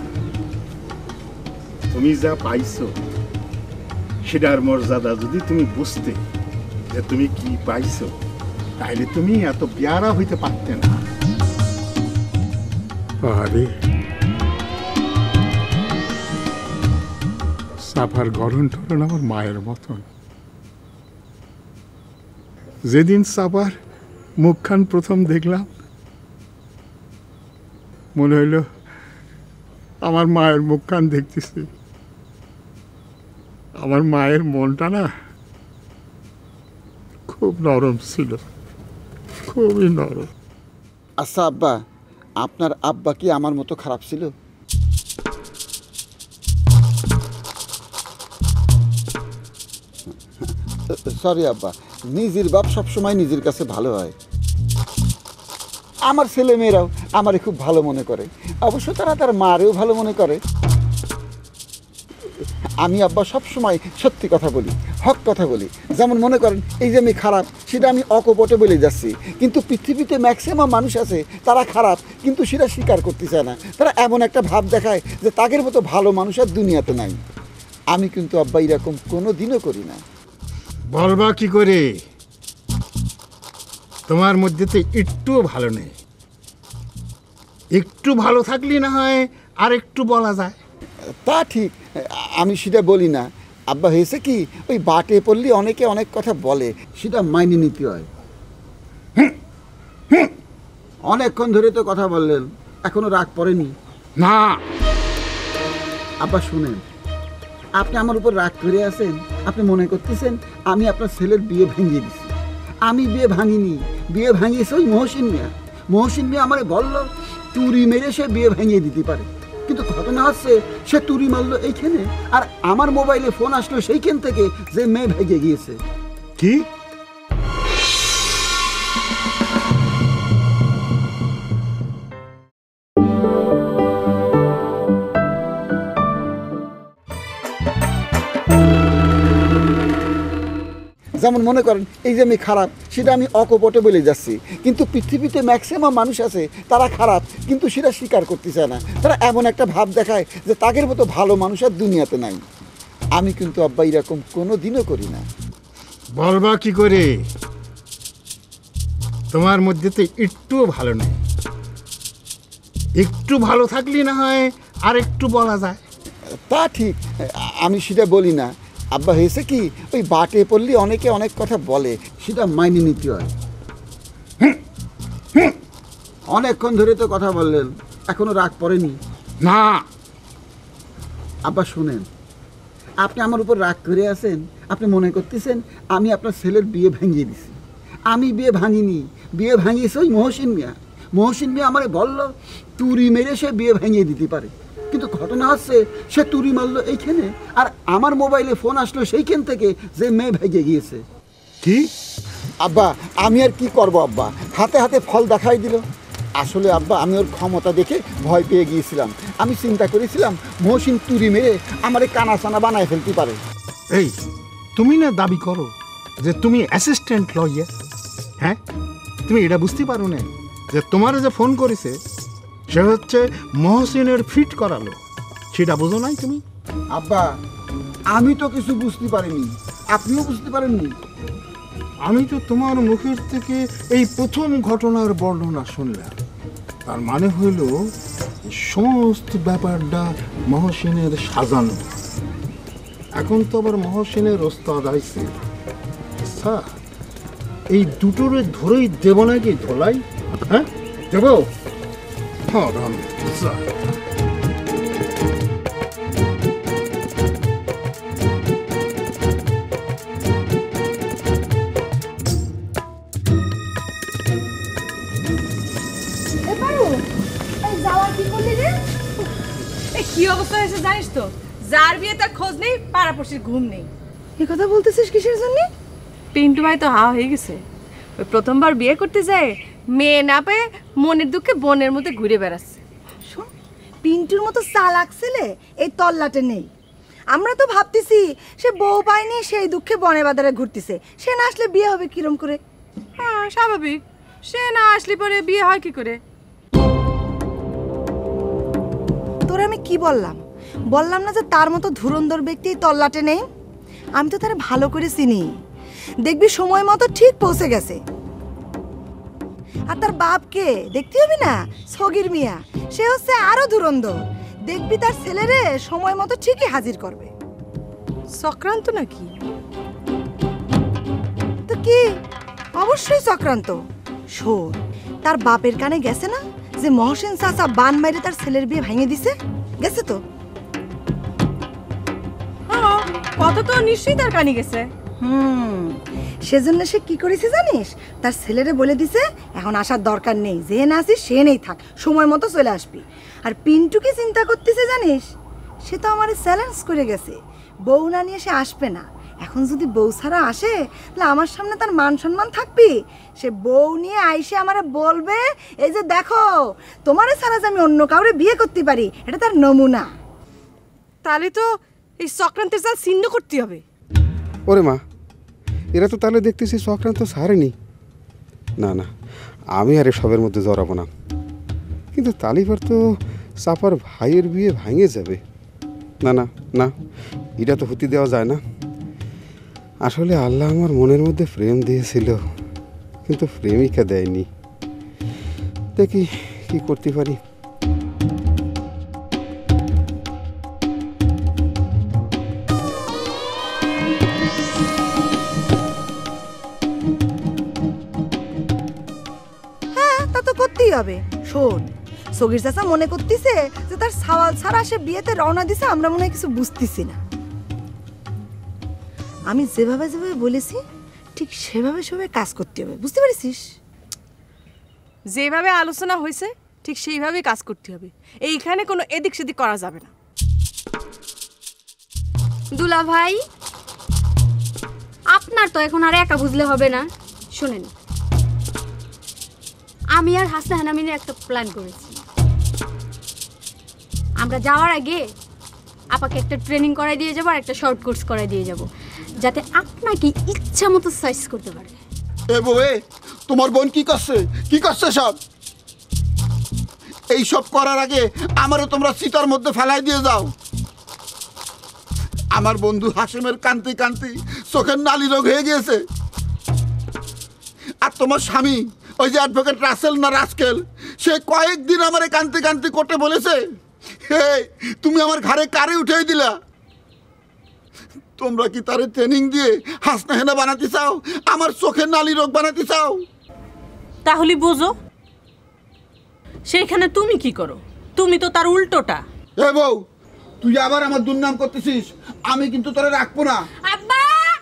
তুমি যা পাইছো সেটার মর্যাদা যদি তুমি বুঝতে যে তুমি কি পাইছো, তাহলে তুমি এত পেয়ারা হইতে পারতে না। আরে সাফার গরম টরণ আমার মায়ের মতন। যেদিন সাফার মুখখান প্রথম দেখলাম, মনে হইল আমার মায়ের মুখখান দেখতেছি। আমার মায়ের মনটা না খুব নরম ছিল, খুবই নরম। আচ্ছা আব্বা, আপনার আব্বা কি আমার মতো খারাপ ছিল? সরি আব্বা, নিজের বাপ সবসময় নিজের কাছে ভালো হয়। আমার ছেলে মেয়েরাও আমারে খুব ভালো মনে করে, অবশ্য তারা তার মারেও ভালো মনে করে। আমি আব্বা সবসময় সত্যি কথা বলি, হক কথা বলি। যেমন মনে করেন এই যে আমি খারাপ, সেটা আমি অকপটে বলে যাচ্ছি, কিন্তু পৃথিবীতে ম্যাক্সিমাম মানুষ আছে তারা খারাপ, কিন্তু সেটা স্বীকার করতে চায় না। তারা এমন একটা ভাব দেখায় যে তাদের মতো ভালো মানুষ আর দুনিয়াতে নাই। আমি কিন্তু আব্বা এরকম কোনো দিনও করি না। বলবা কি করে? তোমার মধ্যে তো একটুও ভালো নেই। একটু ভালো থাকলে না হয় আর একটু বলা যায়। তা ঠিক, আমি সেটা বলি না আব্বা। হয়েছে কি, ওই বাটে পড়লে অনেকে অনেক কথা বলে, সেটা মাইনে নিতে হয়। অনেকক্ষণ ধরে তো কথা বললেন, এখনো রাগ পড়েনি? না আব্বা শুনেন, আপনি আমার উপর রাগ করে আছেন। আপনি মনে করতেছেন আমি আপনার ছেলের বিয়ে ভেঙে দিছি। আমি বিয়ে ভাঙিনি, বিয়ে ভাঙিয়েছে ওই মহসিন মিয়া। মহসিন মিয়া আমারে বলল তুড়ি মেরে সে বিয়ে ভেঙে দিতে পারে, কিন্তু ঘটনা হচ্ছে সে তুড়ি মারলো এইখানে, আর আমার মোবাইলে ফোন আসলো সেইখান থেকে যে মেয়ে ভেঙে গিয়েছে। কি? যেমন মনে করেন এই যে আমি খারাপ সেটা আমি অকপটে বলে যাচ্ছি, কিন্তু পৃথিবীতে ম্যাক্সিমাম মানুষ আছে তারা খারাপ কিন্তু সেটা স্বীকার করতে চায় না। তারা এমন একটা ভাব দেখায় যে তাদের মতো ভালো মানুষ আর দুনিয়াতে নাই। আমি কিন্তু আব্বা এরকম কোনো দিনও করি না। বলবা কি করে? তোমার মধ্যে তো একটুও ভালো নেই। একটু ভালো থাকলে না হয় আর একটু বলা যায়। তা ঠিক, আমি সেটা বলি না আব্বা। হয়েছে কি, ওই বাটে পড়লে অনেকে অনেক কথা বলে, সেটা মাইনে নিতে হয়। অনেকক্ষণ ধরে তো কথা বললেন, এখনো রাগ পড়েনি? না আব্বা শুনেন, আপনি আমার উপর রাগ করে আছেন। আপনি মনে করতেছেন আমি আপনার ছেলের বিয়ে ভাঙিয়ে দিছি। আমি বিয়ে ভাঙিনি, বিয়ে ভাঙিয়েছে ওই মহসিন মিয়া। মহসিন মিয়া আমারে বলল তুড়ি মেরে সে বিয়ে ভাঙিয়ে দিতে পারে, কিন্তু ঘটনা হচ্ছে সে তুড়ি মারলো এইখানে, আর আমার মোবাইলে ফোন আসলো সেইখান থেকে যে মেয়ে ভেঙে গিয়েছে। কি আব্বা আমি আর কি করব আব্বা, হাতে হাতে ফল দেখাই দিল। আসলে আব্বা আমি ওর ক্ষমতা দেখে ভয় পেয়ে গিয়েছিলাম। আমি চিন্তা করেছিলাম মহসিন তুড়ি মেরে আমারে কানা চানা বানায় ফেলতে পারে। এই তুমি না দাবি করো যে তুমি অ্যাসিস্ট্যান্ট লয়ার, হ্যাঁ? তুমি এটা বুঝতে পারো না যে তোমার যে ফোন করেছে সে হচ্ছে মহসিনের ফিট করালো, সেটা বোঝো নাই তুমি? আব্বা আমি তো কিছু বুঝতে পারিনি, আপনিও বুঝতে পারেননি। আমি তো তোমার মুখের থেকে এই প্রথম ঘটনার বর্ণনা শুনলাম। তার মানে হইল সমস্ত ব্যাপারটা মহসিনের সাজানো। এখন তো আবার মহসিনের ওস্তাদ আইছে। স্যার এই দুটোরে ধরেই দেব নাকি ধোলাই? হ্যাঁ দেব? হ্যাঁ স্যার। কি অবস্থা হয়েছে জানিস তো? যার বিয়ে তার খোঁজ নেই, পাড়াপড়শির ঘুম নেই। এই কথা বলতেছিস কিসের জন্য? পিন্টু ভাই তো হাওয়া হয়ে গেছে। ওই প্রথমবার বিয়ে করতে যায় মেয়ে না পেয়ে মনের দুঃখে বনের মধ্যে ঘুরে বেড়াচ্ছে। শোন, পিন্টুর মতো চালাক ছেলে এই তল্লাটে নেই। আমরা তো ভাবতেছি সে বউ পায়নি সেই দুঃখে বনে বাজারে ঘুরতেছে। সে না আসলে বিয়ে হবে কিরম করে? হ্যাঁ স্বাভাবিক, সে না আসলে পরে বিয়ে হয় কি করে? তোরে আমি কি বললাম? বললাম না যে তার মতো ধুরন্ধর ব্যক্তি তল্লাটে নেই? আমি তো তারে ভালো করে চিনি। দেখবি সময় মতো ঠিক পৌঁছে গেছে। আর তার বাপকে দেখতে হবে না, সগির মিয়া, সে হচ্ছে আরো ধুরন্ধর। দেখবি তার ছেলেরে সময় মতো ঠিকই হাজির করবে। চক্রান্ত নাকি? তো কি, অবশ্যই চক্রান্ত। শোন, তার বাপের কানে গেছে না যে মহসিন চাচা বান মাইরে তার ছেলের বিয়ে ভেঙে দিছে? গেছে তো? হ্যাঁ, কত তো নিশ্চয়ই তার কানে গেছে। সেজন্য সে কি করেছে জানিস? তার ছেলেরে বলে দিছে এখন আসার দরকার নেই, যে না আসিস সে নেই থাক, সময় মতো চলে আসবি। আর পিন্টু কি চিন্তা করতেছে জানিস? সে তো আমার চ্যালেঞ্জ করে গেছে, বউ না নিয়ে সে আসবে না। এখন যদি বউ ছাড়া আসে তাহলে আমার সামনে তার মান সম্মান থাকবি? সে বউ নিয়ে আইসে আমারে বলবে এই যে দেখো তোমারে ছাড়া যে আমি অন্য কাউরে বিয়ে করতে পারি, এটা তার নমুনা। তাহলে তো এই চক্রান্তের জাল ছিন্ন করতে হবে। ওরে মা, এরা তো তাহলে দেখতেছি চক্রান্ত ছাড়েনি। না না, আমি আর এসবের মধ্যে জড়াবো না। কিন্তু তালিবার তো চাপার ভাইয়ের বিয়ে ভাঙে যাবে। না না না, এটা তো হতে দেওয়া যায় না। আসলে আল্লাহ আমার মনের মধ্যে প্রেম দিয়েছিল, কিন্তু প্রেমিকা দেয়নি। দেখি কি করতে পারি। হ্যাঁ, তা তো করতেই হবে। শোন, সগির চাচা মনে করতেছে যে তার সওয়াল ছাড়া সে বিয়েতে রওনা দিছে, আমরা মনে হয় কিছু বুঝতেছি না। আমি যেভাবে যেভাবে বলেছি ঠিক সেভাবে সেভাবে কাজ করতে হবে, বুঝতে পারছিস? যেভাবে আলোচনা হয়েছে ঠিক সেইভাবেই কাজ করতে হবে। এইখানে কোনো এদিক সেদিক করা যাবে না। দুলা ভাই, আপনার তো এখন আর একা বুঝলে হবে না। শুনেন, আমি আর হাসান আমিনে একটা প্ল্যান করেছি। আমরা যাওয়ার আগে আপাকে একটা ট্রেনিং করাই দিয়ে যাবো আর একটা শর্ট কোর্স করাই দিয়ে যাব, যাতে আপনাকে ইচ্ছা মতো সাইজ করতে পারে। এ বউ, তোমার বোন কি করছে সব? এই সব করার আগে আমারও তোমরা চিতার মধ্যে ফেলাই দিয়ে যাও। আমার বন্ধু হাসিমের কান্তি কান্তি চোখের নালি রোগ হয়ে গিয়েছে। আর তোমার স্বামী ওই যে অ্যাডভোকেট রাসেল না রাস্কেল, সে কয়েকদিন আমার কান্তি কান্তি করতে বলেছে। তুমি আমার ঘাড়ে কারে উঠে দিলা। তোমরা কি তারে ট্রেনিং দিয়ে হাসনা হেনা বানাতে চাও, আমার চোখের নালি রোগ বানাতে চাও? তাহলে বোঝো সেইখানে তুমি কি করো? তুমি তো তার উল্টোটা। এ বউ, তুই আবার আমার দুর্নাম করতেছিস, আমি কিন্তু তোরে রাখবো না। আব্বা!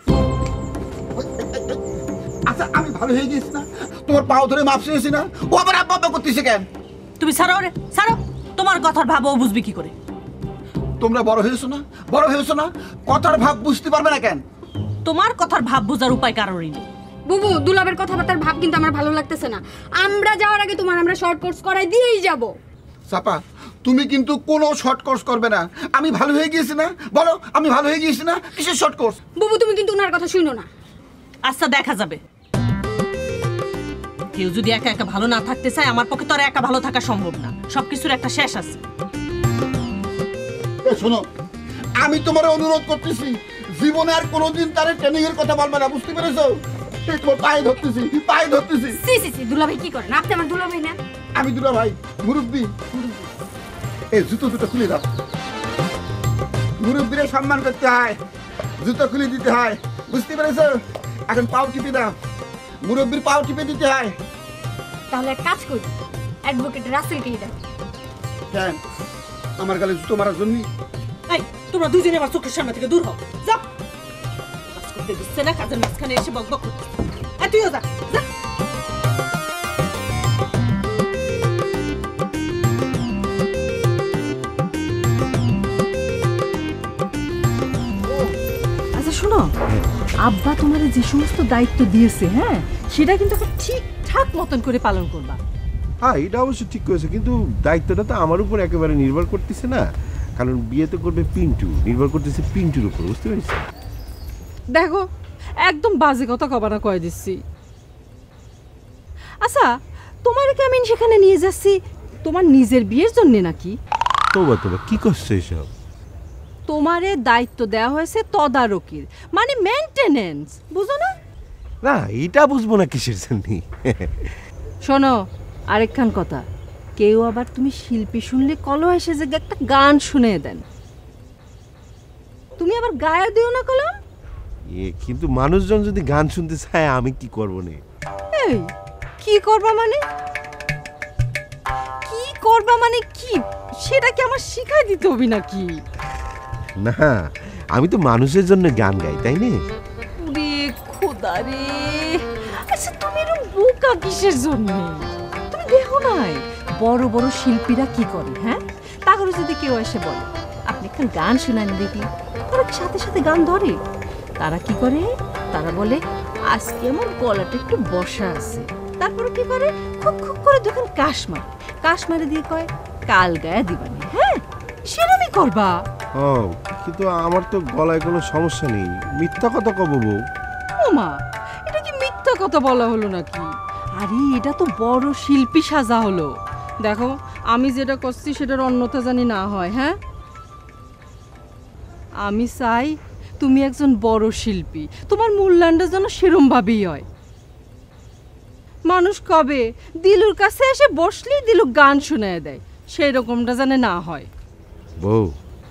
আচ্ছা, আমি ভালো হয়ে গেছি না? তোমার পাও ধরে মাপ চেয়েছি না? ও আবার আব্বা আব্বা করতেছে কেন? তুমি ছাড়ো রে, ছাড়ো। তোমার কথার ভাব ও বুঝবি কি করে? তোমরা বড় হয়েছো না? কথার ভাব বুঝতে পারবে না কেন? তোমার কথার ভাব বোঝার উপায় কারোরই নেই। বুবু, দুলাবের কথাবার্তার ভাব কিন্তু আমার ভালো লাগতেছে না। আমরা যাওয়ার আগে আমরা শর্ট কোর্স করাই দিয়েই যাব। চাপা, তুমি কিন্তু কোনো শর্ট কোর্স করবে না। আমি ভালো হয়ে গিয়েছি না? বলো, আমি ভালো হয়ে গিয়েছি না? কিসের শর্ট কোর্স? বুবু, তুমি কিন্তু ওনার কথা শুনো না। আচ্ছা, দেখা যাবে। কেউ যদি একা একা ভালো না থাকতে চায়, আমার পক্ষে তো আর একা ভালো থাকা সম্ভব না। সবকিছুর একটা শেষ আছে। শোনো, আমি তোমার অনুরোধ করতেছি, জীবনে আর কোনোদিন তার ট্রেনিং এর কথা বলবে না, বুঝতে পেরেছো? তোমার পায়ে ধরতেছি। দুলাভাই কি করেন? আপনি আমার দুলাভাই না? আমি দুলাভাই, মুরব্বী। এই জুতো খুলে দাও। মুরব্বীরে সম্মান করতে হয়, জুতো খুলে দিতে হয়, বুঝতে পেরেছো? এখন পাও টিপে দাও, মুরব্বীর পাও টিপে দিতে হয়। তাহলে এক কাজ করি, অ্যাডভোকেট রাসেলকে দাও। কেন? আমার গালে জুতো মারার জন্য? এই, তোমরা দুজনে আমার চোখের সামনে থেকে দূর হও। যাও। কাজ করতে দিচ্ছে না, কাজের মাঝখানে এসে বকবক করতে। তুইও যা। আচ্ছা শোনো, আব্বা তোমার যে সমস্ত দায়িত্ব দিয়েছে, হ্যাঁ, সেটা কিন্তু ঠিকঠাক মতন করে পালন করবা। হ্যাঁ, এটা অবশ্য ঠিক করেছে, কিন্তু দায়িত্বটা তো আমার উপর একেবারে নির্ভর করতেছে না, কারণ বিয়ে তো করবে পিন্টু, নির্ভর করতেছে পিন্টুর উপর, বুঝতে পারছিস? দেখো, একদম বাজে কথা কবানা কয়ে দিচ্ছি। আচ্ছা, তোমার কি আমি সেখানে নিয়ে যাচ্ছি তোমার নিজের বিয়ের জন্য নাকি? তোবা কি করছো এসব? তোমারে দায়িত্ব দেওয়া হয়েছে তদারকির, মানে মেইনটেনেন্স, বুঝো না? না, এটা বুঝবো না কিসের জন্য। শোনো, আরেকখান কথা, কেউ আবার তুমি শিল্পী শুনলে কলো এসে যে একটা গান শুনে দেন, তুমি আবার গায়ে দিও না কলম। কিন্তু মানুষজন যদি গান শুনতে চায়, আমি কি করবো না? এই কি করবা মানে? কি সেটা কি আমার শিখাই দিতে হবে নাকি? না, আমি তো মানুষের জন্য গান গাই, তাই না? রে খোদা রে, আচ্ছা তুমি এরকম বোকা কিসের জন্য? তুমি দেখো নাই বড় বড় শিল্পীরা কি করে, হ্যাঁ? তাহলে যদি কেউ এসে বলে আপনি একটা গান শোনান দেখি, তারা কি সাথে সাথে গান ধরে? তারা কি করে? তারা বলে আজকে আমার গলাটা একটু বসা আছে। তারপরে কি করে? খুব খুব করে যখন কাশ মারে দিয়ে কয় কাল গায়ে দিবানি, হ্যাঁ, সেরকমই করবা। ও, কিন্তু আমার তো গলায় কোনো সমস্যা নেই, মিথ্যা কথা কব বউ। ও মা, এটা কি মিথ্যা কথা বলা হলো নাকি? আরে এটা তো বড় শিল্পী সাজা হলো। দেখো, আমি যেটা করছি সেটার অন্যথা জানি না হয়, হ্যাঁ? আমি চাই তুমি একজন বড় শিল্পী, তোমার মূল্যায়নটা যেন সেরম ভাবেই হয়। মানুষ কবে দিলুর কাছে এসে বসলেই দিলু গান শুনিয়ে দেয়, সেই রকমটা যেন না হয়। বউ,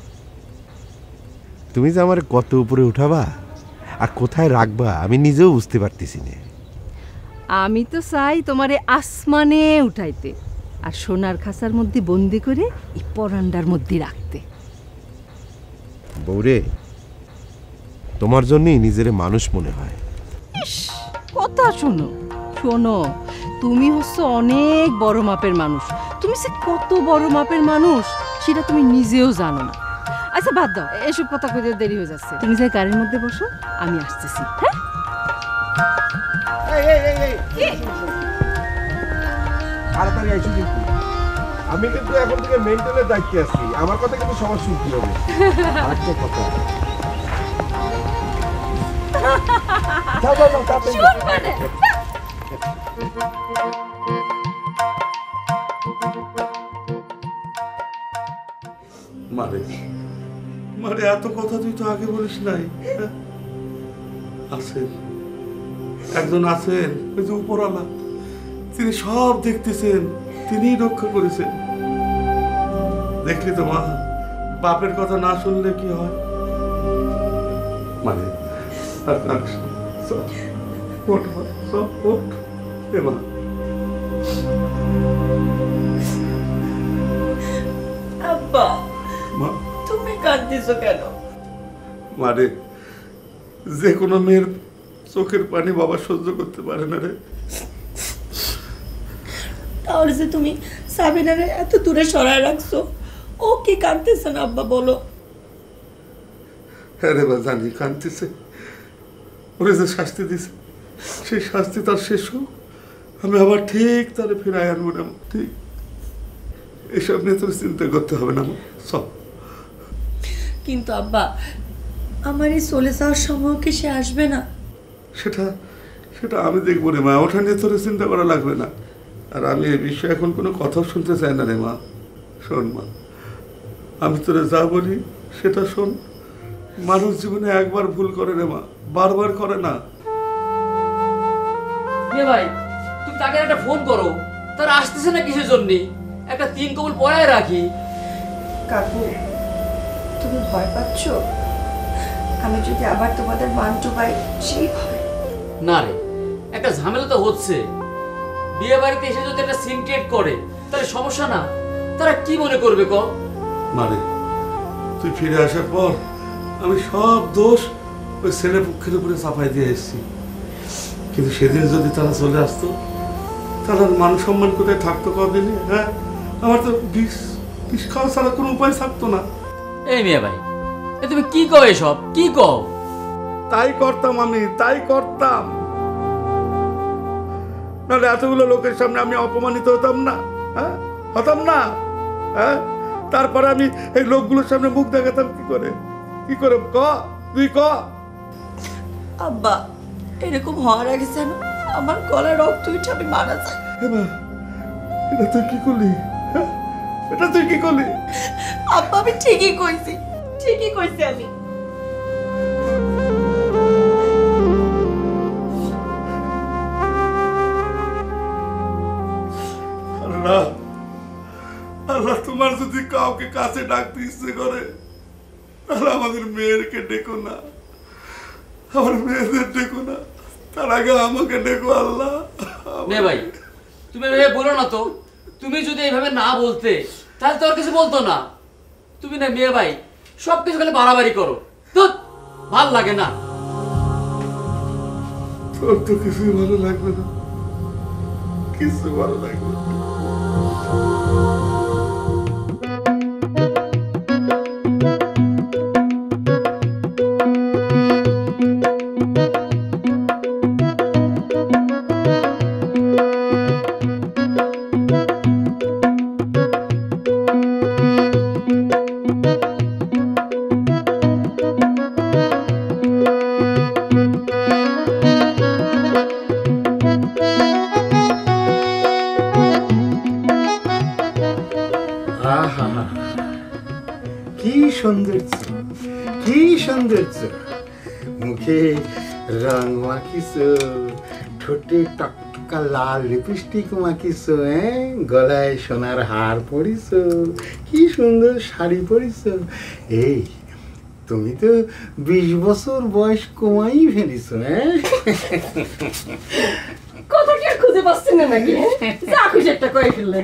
তুমি যে আমার কত উপরে উঠাবা আর কোথায় রাখবা আমি নিজেও বুঝতে পারতেছি না। আমি তো চাই তোমারে আসমানে উঠাইতে আর সোনার খাঁচার মধ্যে বন্দি করে এই পরান্ডার মধ্যে রাখতে। বউরে, তোমার জন্যই নিজের মানুষ মনে হয়। কথা শোনো, তুমি হচ্ছে অনেক বড় মাপের মানুষ। তুমি সে কত বড় মাপের মানুষ সেটা তুমি নিজেও জানো না। আচ্ছা বাদ দাও, এসব কথা কইতে দেরি হয়ে যাচ্ছে। তুমি যে গাড়ির মধ্যে বসো, আমি আসতেছি। হ্যাঁ, তাড়াতাড়ি আইসো কিন্তু। আমি কিন্তু এখন থেকে মেন্টালের দায়িত্বে আছি, আমার কথা কিন্তু সবার শুনতে হবে। আরেকটা কথা, যাও যাও যাও, তাড়াতাড়ি যাও। মারে মারে, এত কথা তুই তো আগে বলিস নাই। আছেন একজন, আছেন ওই যে উপরওয়ালা, তিনি সব দেখতেছেন, তিনিই রক্ষা করেছেন। দেখলি তো মা, বাপের কথা না শুনলে কি হয়। মানে আব্বা, তুমি কাঁদতেছো কেন? মানে যে কোনো মেয়ের চোখের পানি বাবা সহ্য করতে পারে না রে। তাহলে যে তুমি সাবিনারে এত দূরে সরায় রাখছো, ও কি কাঁদতেছে না আব্বা বলো? হ্যাঁ রে বা, জানি কাঁদতেছে। ওরে যে শাস্তি দিছে, সেই শাস্তি তার শেষ হোক, আমি আবার ঠিক তারে ফিরাই আনবো না। ঠিক এসব নিয়ে তোর চিন্তা করতে হবে না সব। কিন্তু আব্বা, আমার এই চলে যাওয়ার সময় কি সে আসবে না? সেটা সেটা আমি দেখবো রে মা, ওটা নিয়ে তোর চিন্তা করা লাগবে না। আর আমি এই বিষয়ে এখন কোনো কথাও শুনতে চাই না রে মা। শোন মা, আমি তোরে যা বলি সেটা শোন। মানুষ জীবনে একবার ভুল করে রে মা, বারবার করে না। ভাই, তুমি তাকে একটা ফোন করো, তারা আসতেছে না কিসের জন্য? একটা 3 কবুল পড়ায় রাখি। কাকু, তুমি ভয় পাচ্ছ? আমি যদি আবার তোমাদের মানটু পাই সেই ভয়? না রে, একটা ঝামেলা তো হচ্ছে। বিয়ে বাড়িতে এসে যদি একটা সিন ক্রিয়েট করে তাহলে সমস্যা না? তারা কি মনে করবে ক? মানে তুই ফিরে আসার পর আমি সব দোষ ওই ছেলে পক্ষের উপরে চাপাই দিয়ে এসেছি। কিন্তু সেদিন যদি তারা চলে আসতো, তারা মান সম্মান কোথায় থাকতো কদিনই? হ্যাঁ, আমার তো বিষ খাওয়া ছাড়া কোনো উপায় থাকতো না। এই মিয়া ভাই, তুমি কি কও এসব? কি কও? তাই করতাম আমি, তাই করতাম। নাহলে এতগুলো লোকের সামনে আমি অপমানিত হতাম না? হ্যাঁ, হতাম না? হ্যাঁ, তারপরে আমি এই লোকগুলোর সামনে মুখ দেখাতাম কি করে? কি করে ক, তুই ক। আব্বা, এরকম হওয়ার আগে যেন আমার গলার রক্ত উঠে আমি মারা যাই। এটা তুই কি করলি? এটা তুই কি করলি? আব্বা, আমি ঠিকই কইছি, ঠিকই কইছি আমি। আল্লাহ, আল্লাহ, তোমার যদি কাউকে কাছে ডাকতে ইচ্ছে করে তাহলে আমাদের মেয়েরকে ডেকো না, আমার মেয়েদের ডেকো না, তার আগে আমাকে ডেকো আল্লাহ। মেয়ে ভাই, তুমি এভাবে বলো না তো। তুমি যদি এইভাবে না বলতে তাহলে তোর কিছু বলতো না। তুমি না মেয়ে ভাই, সব কিছু খালি বাড়াবাড়ি করো, তো ভাল লাগে না। তোর তো কিছুই ভালো লাগবে না, কিছু ভালো লাগবে না। কি সৌন্দর্য, কি সৌন্দর্য! মুখে রং মাখিস, ঠোঁটে টকটকা লাল লিপস্টিক মাখিস, গলায় সোনার হার পরিস, কি সুন্দর শাড়ি পরিস। এই তুমি তো 20 বছর বয়স কমাই ফেলিস। কথা কি আর খুঁজে পাচ্ছি না নাকি? যা খুশি একটা করে ফেললে।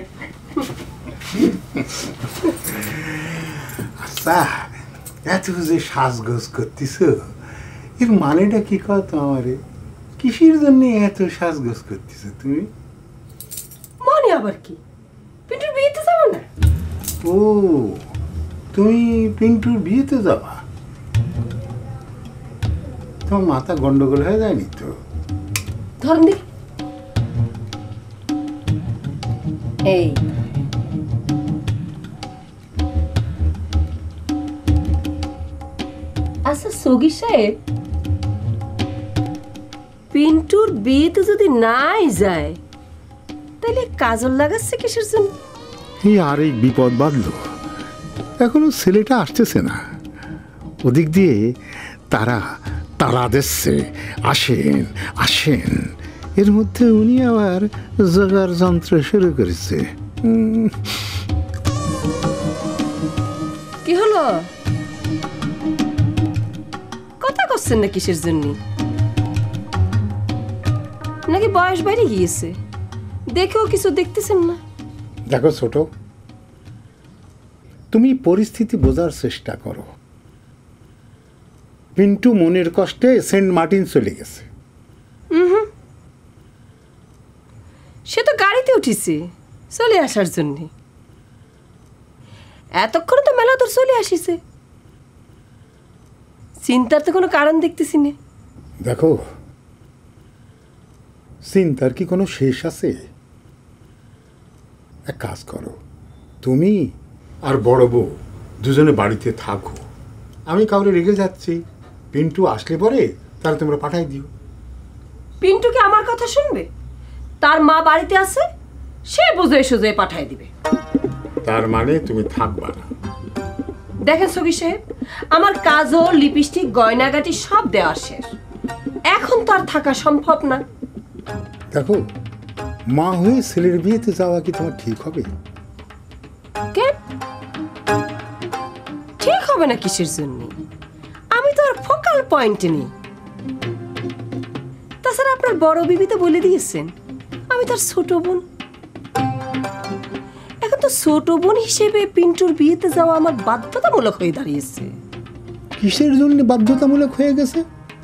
আচ্ছা, এত যে সাজগোজ করতিস, এর মানেটা কি কত আমারে? কিসের জন্য এত সাজগোজ করতিস তুমি? মানে আবার কি? পিন্টুর বিয়েতে যাবো না? ও, তুমি পিন্টুর বিয়েতে যাবা? তোমার মাথা গন্ডগোল হয়ে যায়নি তো? ধরেন দেখি। এই সগীর সাহেব, পিন্টুর বিয়েতে যদি নাই যায় তাহলে কাজল লাগাচ্ছে কিসের জন্য? এই আর এই বিপদ বাঁধলো, এখনো ছেলেটা আসতেছে না। ওদিক দিয়ে তারা দিচ্ছে আসেন আসেন, এর মধ্যে উনি আবার জোগাড় যন্ত্র শুরু করেছে। কি হলো, কথা করছেন না কিসের জন্য? নাকি বয়স বাইরে গিয়েছে, দেখেও কিছু দেখতেছেন না? দেখো ছোট, তুমি পরিস্থিতি বোঝার চেষ্টা করো। পিন্টু মনের কষ্টে সেন্ট মার্টিন চলে গেছে। সে তো গাড়িতে উঠিছে চলে আসার জন্য, এতক্ষণ তো মেলা তোর চলে আসিছে, চিন্তার তো কোনো কারণ দেখতেছি না। দেখো, চিন্তার কি কোনো শেষ আছে? এক কাজ করো, তুমি আর বড় বউ দুজনে বাড়িতে থাকো, আমি কাউরে রেগে যাচ্ছি, পিন্টু আসলে পরে তাহলে তোমরা পাঠাই দিও। পিন্টু কি আমার কথা শুনবে? তার মা বাড়িতে আছে, সে বুঝে সুঝে পাঠাই দিবে। তার মানে তুমি থাকবা না? দেখেন সগী সাহেব, আমার কাজল, লিপস্টিক, গয়নাগাটি সব দেওয়া শেষ, এখন তো আর থাকা সম্ভব না। দেখো, মা হয়ে ছেলের বিয়েতে যাওয়া কি তোমার ঠিক হবে? কেন ঠিক হবে না? কিসের জন্য? আমি তো আর ফোকাল পয়েন্টে নেই। তাছাড়া আপনার বড় বিবি তো বলে দিয়েছেন আমি তার ছোট বোন। এখন তো ছোট বোন হিসেবে পিন্টুর বিয়েতে যাওয়া আমার বাধ্যতামূলক হয়ে দাঁড়িয়েছে। কিসের জন্য বাধ্যতামূলক হয়ে গেছে?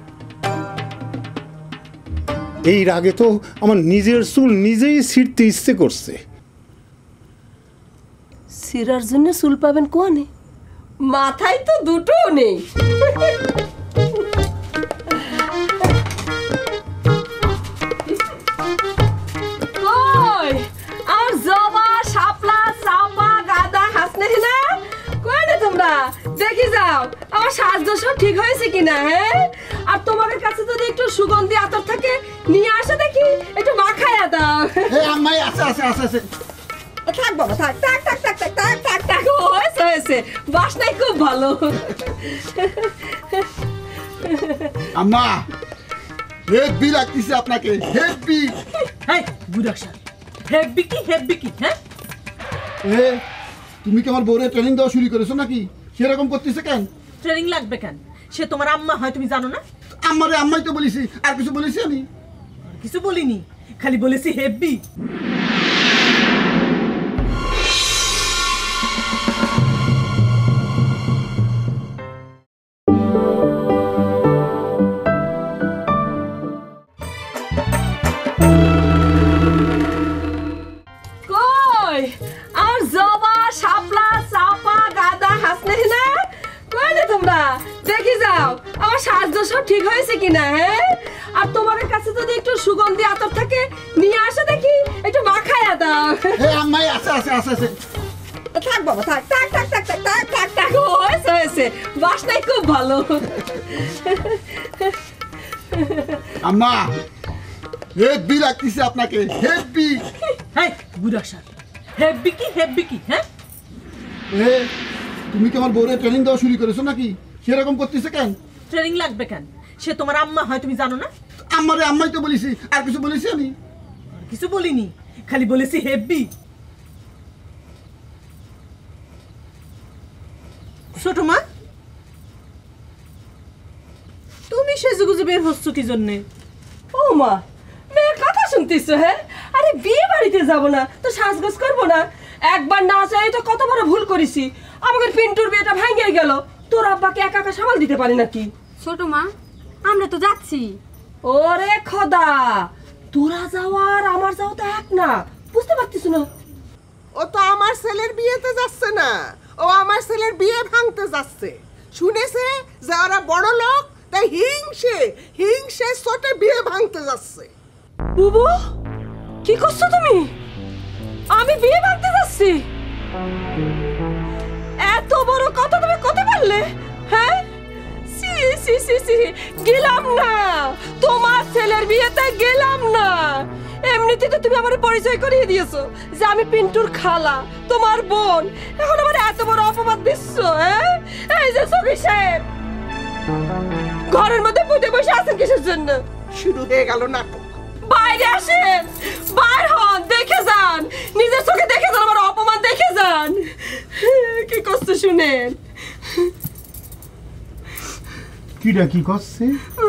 এই রাগে তো আমার নিজের চুল নিজেই ছিঁড়তে ইচ্ছে করছে। সিরার জন্য চুল পাবেন কোয়ানে? মাথায় তো দুটো নেই। আর জবা, শাপলা, চাপা, গাঁদা, হাসনেহিনা কোয়ানে তোমরা? দেখি যাও আমার সাজদোষ ঠিক হয়েছে কিনা। হ্যাঁ, আর তোমাদের কাছে যদি একটু সুগন্ধি আতর থাকে নিয়ে আসো, দেখি একটু মাখায়া দাও। আম্মাই আছে আছে আছে আছে। থাক বাবা, থাক থাক থাক থাক থাক থাক থাক থাক, হয়েছে হয়েছে, বাসনাই খুব ভালো। আম্মা, হেব্বি লাগতেছে আপনাকে, হেব্বি। হ্যাঁ বুড়াশা, হেব্বি কি হেব্বি কি? হ্যাঁ, তুমি কি আমার বউরে ট্রেনিং দেওয়া শুরু করেছো নাকি? সেরকম করতেছে কেন? ট্রেনিং লাগবে কেন? সে তোমার আম্মা হয়, তুমি জানো না? আম্মারে আম্মাই তো বলেছি, আর কিছু বলেছি আমি? কিছু বলিনি, খালি বলেছি হেব্বি। কই আমার জবা, শাপলা, চাপা, গাঁদা, হাসনেহিনা কোয়ানে তোমরা? দেখি যাও আমার সাজদোষ ঠিক হয়েছে কিনা। হ্যাঁ, আর তোমাদের কাছে যদি একটু সুগন্ধি আতর থাকে নিয়ে আসো, দেখি একটু মাখায়া দাও। আম্মাই আছে আছে আছে আছে। থাক বাবা, থাক থাক থাক থাক থাক থাক থাক থাক, হয়েছে হয়েছে, বাসনাই খুব ভালো। আম্মা, হেব্বি লাগতেছে আপনাকে, হেব্বি। হ্যাঁ বুড়াশা, হেব্বি কি হেব্বি কি? হ্যাঁ, তুমি কি আমার বউরে ট্রেনিং দেওয়া শুরু করেছো নাকি? সেরকম করতেছে কেন? ট্রেনিং লাগবে কেন? সে তোমার আম্মা হয়, তুমি জানো না? আম্মারে আম্মাই তো বলেছি, আর কিছু বলেছি আমি? কিছু বলিনি, খালি বলেছি হেব্বি। ছোট মা, তুমি সেজেগুজে বের হচ্ছ কি জন্যে? ও মা, মেয়ের কথা শুনতেছ? হ্যাঁ, আরে বিয়ে বাড়িতে যাব না তো সাজগোজ করবো না? একবার না চাই তো কত বড় ভুল করেছি, আমাদের পিন্টুর বিয়েটা ভাঙিয়ে গেল, তোর আব্বাকে একা একা সামাল দিতে পারি নাকি? ছোট মা, আমরা তো যাচ্ছি। ওরে খোদা, তোরা যাওয়ার আমার যাওয়া তো এক না, বুঝতে পারতিস না? ও তো আমার ছেলের বিয়েতে যাচ্ছে না, ও আমার ছেলের বিয়ে ভাঙতে যাচ্ছে। শুনেছে যে ওরা বড় লোক, তাই হিংসে হিংসে ছোটে বিয়ে ভাঙতে যাচ্ছে। বুবু, কি করছো তুমি? আমি বিয়ে ভাঙতে যাচ্ছি? এত বড় কথা তুমি কত পারলে? হ্যাঁ, সি সি সি সি গেলাম না, তোমার ছেলের বিয়েতে গেলাম না। এমনিতে তো তুমি আমার পরিচয় করিয়ে দিয়েছো যে আমি পিন্টুর খালা, তোমার বোন। এখন আমার এত বড় অপবাদ দিচ্ছ? এই যে সখী সাহেব, ঘরের মধ্যে পুঁতে বসে আছেন কিসের জন্য? শুরু হয়ে গেল নাটক। বাইরে আসেন, বাইর হন, দেখে যান, নিজের চোখে দেখে যান, আমার অপমান দেখে যান। কি কষ্ট শুনেন। কিরা কি করছে?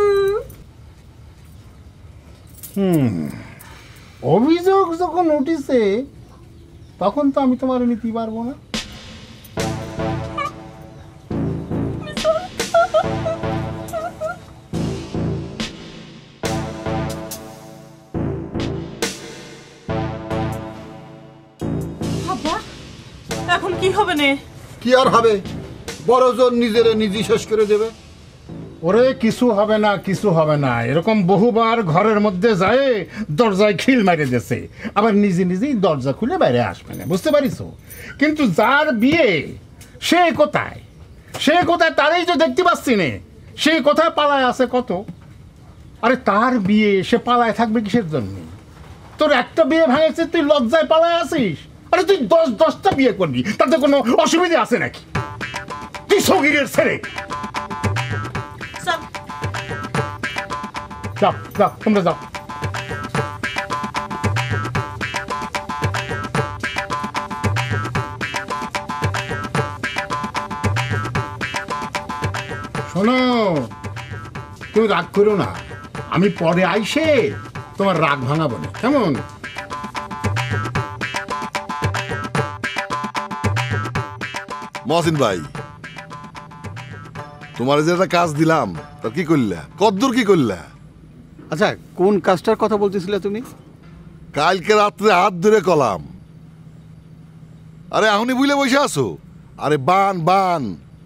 অভিযোগ যখন উঠিছে তখন তো আমি তোমার নিতে পারবো না। এখন কি হবে নে? কি আর হবে, বড়জন নিজেরে নিজে শেষ করে দেবে। ওরে কিছু হবে না, কিছু হবে না, এরকম বহুবার ঘরের মধ্যে যায় দরজায় খিল মারে দিয়েছে, আবার নিজে নিজেই দরজা খুলে বাইরে আসবে না, বুঝতে পারিস? কিন্তু যার বিয়ে সে কোথায়, সে কোথায় তারই তো দেখতে পাচ্ছি নে। সে কোথায় পালায় আছে কত? আরে তার বিয়ে, সে পালায় থাকবে কিসের জন্য? তোর একটা বিয়ে ভাঙেছে, তুই লজ্জায় পালায় আসিস? আরে তুই 10টা বিয়ে করবি, তাতে কোনো অসুবিধা আছে নাকি? তুই সগীরের ছেলে। যাও যাও, তোমরা যাও। শোনো, তুমি রাগ করো না, আমি পরে আইসে তোমার রাগ ভাঙাবো না, কেমন? মহসিন ভাই, তোমার যে একটা কাজ দিলাম তার কি করলা, কদ্দূর কি করলা? আচ্ছা, কোন কাজটার কথা বলতেছিলে তুমি? কালকে রাত্রে হাত ধরে কলাম। আরে এখনই বুঝলে বসে আছো? আরে বান বান,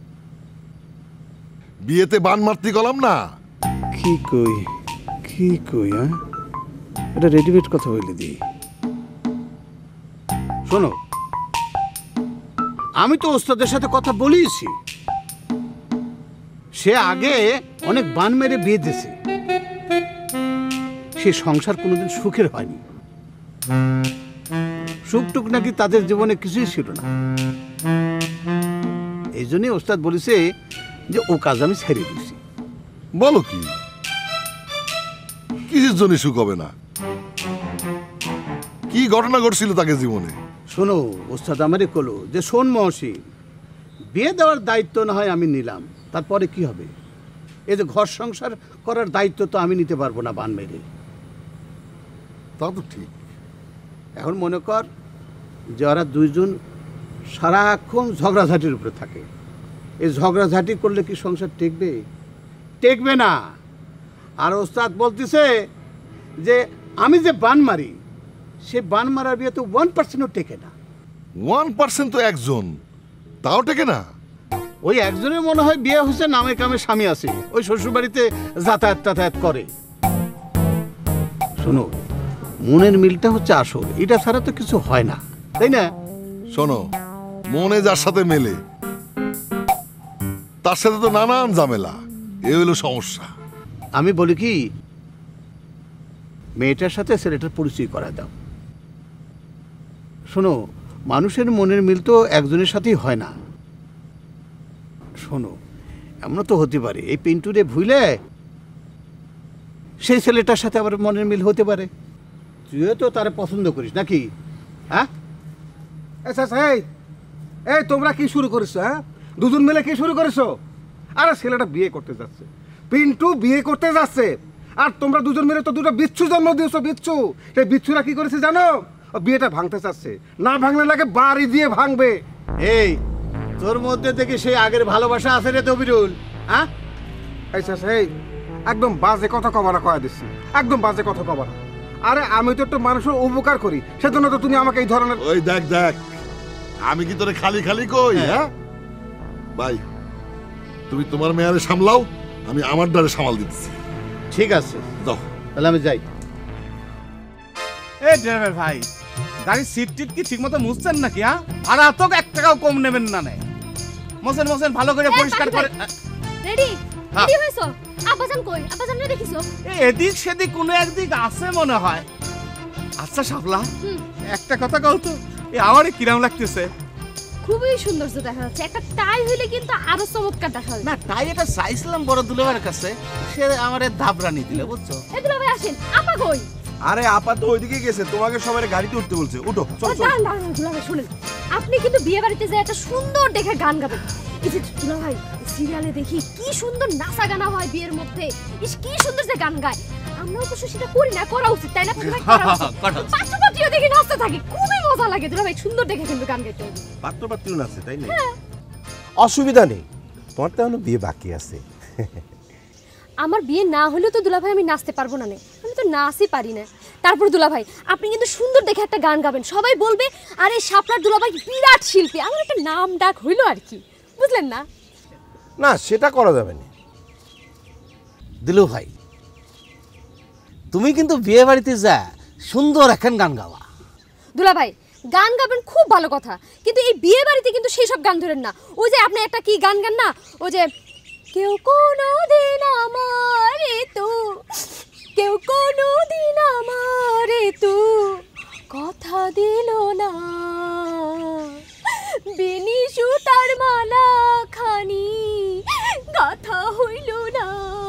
বিয়েতে বান মারতে কলাম না। কি কই কি কই, হ্যাঁ এটা রেডিমেড কথা বলে দিই। শোনো, আমি তো ওস্তাদের সাথে কথা বলিয়েছি, সে আগে অনেক বান মেরে বিয়ে দিয়েছে, সে সংসার কোনোদিন সুখের হয়নি, সুখটুক নাকি তাদের জীবনে কিছুই ছিল না। এই জন্যই ওস্তাদ বলেছে যে ও কাজ আমি ছেড়ে দিয়েছি। বলো কি, কিসের জন্য সুখ হবে না? কি ঘটনা ঘটছিল তাকে জীবনে? শোনো, ওস্তাদ আমারে কলো যে শোন মহসিন, বিয়ে দেওয়ার দায়িত্ব না হয় আমি নিলাম, তারপরে কি হবে? এই যে ঘর সংসার করার দায়িত্ব তো আমি নিতে পারবো না বান মেরে। তা তো ঠিক। এখন মনে কর যে ওরা দুইজন সারাক্ষণ ঝগড়াঝাটির উপরে থাকে, এই ঝগড়াঝাটি করলে কি সংসার টেকবে? টেকবে না। আর ওস্তাদ বলতেছে যে আমি যে বান মারি, সে বান মারার বিয়ে তো 1%ও টেকে না। 1% তো একজন, তাও টেকে না। ওই একজনের মনে হয় বিয়ে হয়েছে, নামে কামে স্বামী আছে, ওই শ্বশুরবাড়িতে যাতায়াত করে। শোনো, মনের মিলটা হচ্ছে আসল, এটা ছাড়া তো কিছু হয় না, তাই না? শোনো, মনে যার সাথে মেলে তার সাথে তো নানান ঝামেলা, এ হলো সমস্যা। আমি বলি কি, মেয়েটার সাথে ছেলেটার পরিচয় করা দাও। শোনো, মানুষের মনের মিল তো একজনের সাথেই হয় না। শোনো, এমন তো হতে পারে এই পিন্টুরে ভুলে সেই ছেলেটার সাথে আবার মনের মিল হতে পারে। তুইও তো তারা পছন্দ করিস নাকি? হ্যাঁ এই তোমরা কি শুরু করেছো? হ্যাঁ, দুজন মিলে কি শুরু করেছো? আরে ছেলেটা বিয়ে করতে যাচ্ছে, পিন্টু বিয়ে করতে যাচ্ছে, আর তোমরা দুজন মিলে তো দুটো বিচ্ছু জন্ম দিয়েছো। বিচ্ছু, সেই বিচ্ছুরা কি করেছে জানো? বিয়েটা ভাঙতে চাচ্ছে, না ভাঙলে লাগে বাড়ি দিয়ে ভাঙবে। এই তোর মধ্যে থেকে সেই আগের ভালোবাসা আছে রে তবিরুল? হ্যাঁ, একদম বাজে কথা কবা না, কয়া দিচ্ছি, একদম বাজে কথা কবা না। আরে আমি তো একটু মানুষের উপকার করি, সেজন্য তো তুমি আমাকে এই ধরনের। ওই দেখ দেখ, আমি কি তোরে খালি খালি কই? হ্যাঁ ভাই, তুমি তোমার মেয়ারে সামলাও, আমি আমার দ্বারে সামাল দিচ্ছি। ঠিক আছে, যাও তাহলে আমি যাই। এই ড্রাইভার ভাই, গাড়ির সিট টিট কি ঠিক মতো মুছছেন নাকি? হ্যাঁ, আর তো 1 টাকাও কম নেবেন না। মোছেন ভালো করে পরিষ্কার করে। রেডি? কি হইছো? আব্বাজান কই? আব্বাজান না দেখিছো? এদিক সেদিক কোনো একদিক আছে মনে হয়। আচ্ছা শাপলা, একটা কথা কও তো, আমারে কিরাম লাগতেছে? খুবই সৌন্দর্য দেখা যাচ্ছে। একটা টাই হইলে কিন্তু আরো চমৎকার দেখা যাবে। না, টাই এটা চাইছিলাম বড় দুলাভাইয়ের কাছে, সে আমারে দাবরানি দিলে, বুঝছো? এই দুলাভাই আসেন, আপা কই? আরে আপা তো ওইদিকে গেছে, তোমাকে সবাই গাড়িতে উঠতে বলছে, উঠো চল চল। দাঁড়ান দাঁড়ান দুলাভাই, শুনেন, আপনি কিন্তু বিয়ে বাড়িতে যে একটা সুন্দর দেখে গান গাবেন। এই যে দুলাভাই, সিরিয়ালে দেখি কি সুন্দর নাচা গানা হয় বিয়ের মধ্যে, ইস কি সুন্দর যে গান গায়। আমরাও তো সেটা করি না, করা উচিত তাই না? পাত্রপাত্রীও দেখি নাচতে থাকে, খুবই মজা লাগে দুলাভাই। সুন্দর দেখে কিন্তু গান গাইতে হবে। পাত্রপাত্রীও নাচে তাই না? অসুবিধা নেই, তোমার তো এখনো বিয়ে বাকি আছে। আমার বিয়ে না হলেও তো দুলাভাই আমি নাচতে পারবো না, আমি তো নাচই পারি না। তারপর দুলাভাই আপনি কিন্তু সুন্দর দেখে একটা গান গাবেন, সবাই বলবে আরে শাপলার দুলাভাই বিরাট শিল্পী। আমার একটা নাম ডাক হইলো আর কি, বুঝলেন না? না সেটা করা যাবে না। দিলু ভাই, তুমি কিন্তু বিয়ে বাড়িতে যা সুন্দর এখন গান গাওয়া। দুলাভাই গান গাবেন খুব ভালো কথা, কিন্তু এই বিয়ে বাড়িতে কিন্তু সেই সব গান ধরেন না। ওই যে আপনি একটা কি গান গান না, ওই যে কেউ কোনো দিন আমারে তো, কেউ কোনো দিন আমারে তো কথা দিল না, বেনি সুতার মালা খানি গাথা হইল না,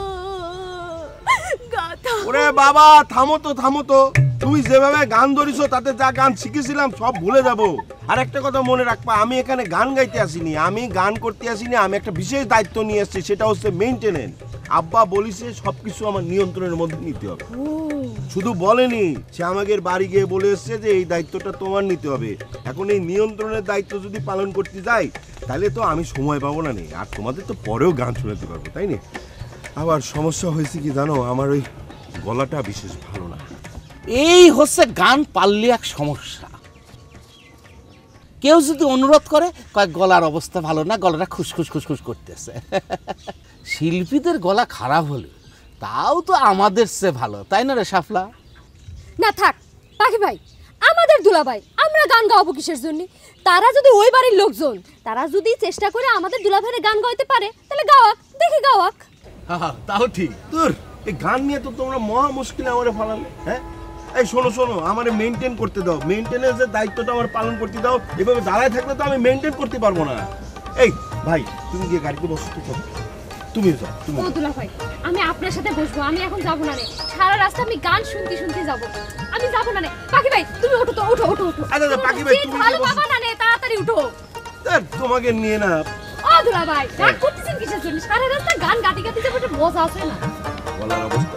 গাথা। ওরে বাবা থামো তো থামো তো, তুমি যেভাবে গান ধরিছো তাতে যা গান শিখেছিলাম সব ভুলে যাব। আর একটা কথা মনে রাখবা, আমি এখানে গান গাইতে আসিনি, আমি গান করতে আসিনি, আমি একটা বিশেষ দায়িত্ব নিয়ে এসেছি, সেটা হচ্ছে মেইনটেনেন্স। আব্বা বলিছে সবকিছু আমার নিয়ন্ত্রণের মধ্যে নিতে হবে। শুধু বলেনি, সে আমাকে বাড়ি গিয়ে বলে এসছে যে এই দায়িত্বটা তোমার নিতে হবে। এখন এই নিয়ন্ত্রণের দায়িত্ব যদি পালন করতে যাই তাহলে তো আমি সময় পাবো না, আর তোমাদের তো পরেও গান শোনাতে পারবো, তাই না? আবার সমস্যা হয়েছে কি জানো, আমার ওই গলাটা বিশেষ ভালো না। এই হচ্ছে গান পারলে এক সমস্যা। কেউ যদি অনুরোধ করে কয় গলার অবস্থা ভালো না, গলাটা খুসখুস খুসখুস করতেছে। শিল্পীদের গলা খারাপ হলে তাও তো আমাদের চেয়ে ভালো, তাই না রে শাফলা? না থাক পাখি ভাই, আমাদের দুলাভাই, আমরা গান গাওয়াবো কিসের জন্য? তারা যদি ওই বাড়ির লোকজন, তারা যদি চেষ্টা করে আমাদের দুলাভাইয়ের গান গাইতে পারে তাহলে গাওয়াক, দেখি গাওয়াক। হ্যাঁ তাও ঠিক। তোর এই গান নিয়ে তো তোমরা মহা মুশকিলে আমারে ফেলালে। হ্যাঁ এই শোনো শোনো, আমারে মেইনটেইন করতে দাও, মেইনটেনেন্সের দায়িত্বটা আমার পালন করতে দাও। এভাবে দাঁড়ায় থাকলে তো আমি মেইনটেইন করতে পারবো না। এই ভাই তুমি গিয়ে গাড়িতে বসো তো, তুমি যাও। তুমি ও দুলাভাই, আমি আপনার সাথে বসবো, আমি এখন যাবো না রে। সারা রাস্তা আমি গান শুনতে শুনতে যাবো, আমি যাবো না রে। পাখি ভাই তুমি ওঠো তো, ওঠো ওঠো ওঠো। আচ্ছা পাখি ভাই তুমি ভালো বাবা না রে, তাড়াতাড়ি উঠো। তোমাকে নিয়ে না। ও দুলাভাই রাগ করতেছেন কিসের জন্য? সারা রাস্তা গান গাতে গাতে যাবো, একটা মজা আছে না? বলার অবস্থা।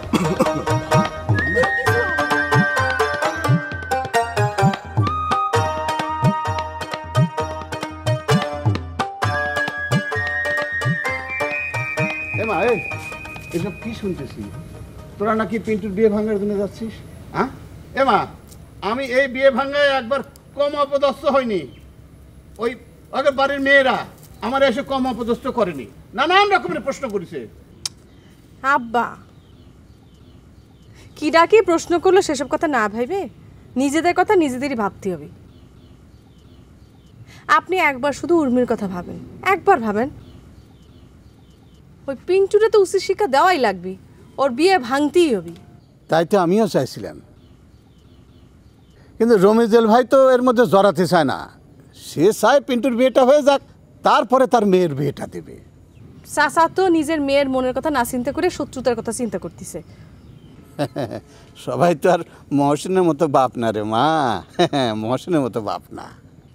এমা এসব কি শুনতেছি? তোরা নাকি পিন্টুর বিয়ে ভাঙার জন্য যাচ্ছিস? হ্যাঁ এমা, আমি এই বিয়ে ভাঙায় একবার কম অপদস্থ হয়নি। ওই আগের বাড়ির মেয়েরা আমার এসে কম অপদস্থ করেনি, নানান রকমের প্রশ্ন করেছে। আব্বা কি ডাকি প্রশ্ন করলো সেসব কথা না ভাইবে, নিজেদের কথা নিজেদেরই ভাবতে হবে। আপনি একবার শুধু উর্মির কথা ভাবেন, একবার ভাবেন। ওই পিন্টুরে তো উচিত শিক্ষা দেওয়াই লাগবে, ওর বিয়ে ভাঙতেই হবে। তাই তো আমিও চাইছিলাম, কিন্তু রমিজেল ভাই তো এর মধ্যে জড়াতে চায় না। সে চায় পিন্টুর বিয়েটা হয়ে যাক, তারপরে তার মেয়ের বিয়েটা দেবে। চাচা তো নিজের মেয়ের মনের কথা না চিন্তা করে শত্রুতার কথা চিন্তা করতেছে। সবাই তো আর মহসিনের মতো বাপ না রে মা, মহসিনের মতো বাপ না।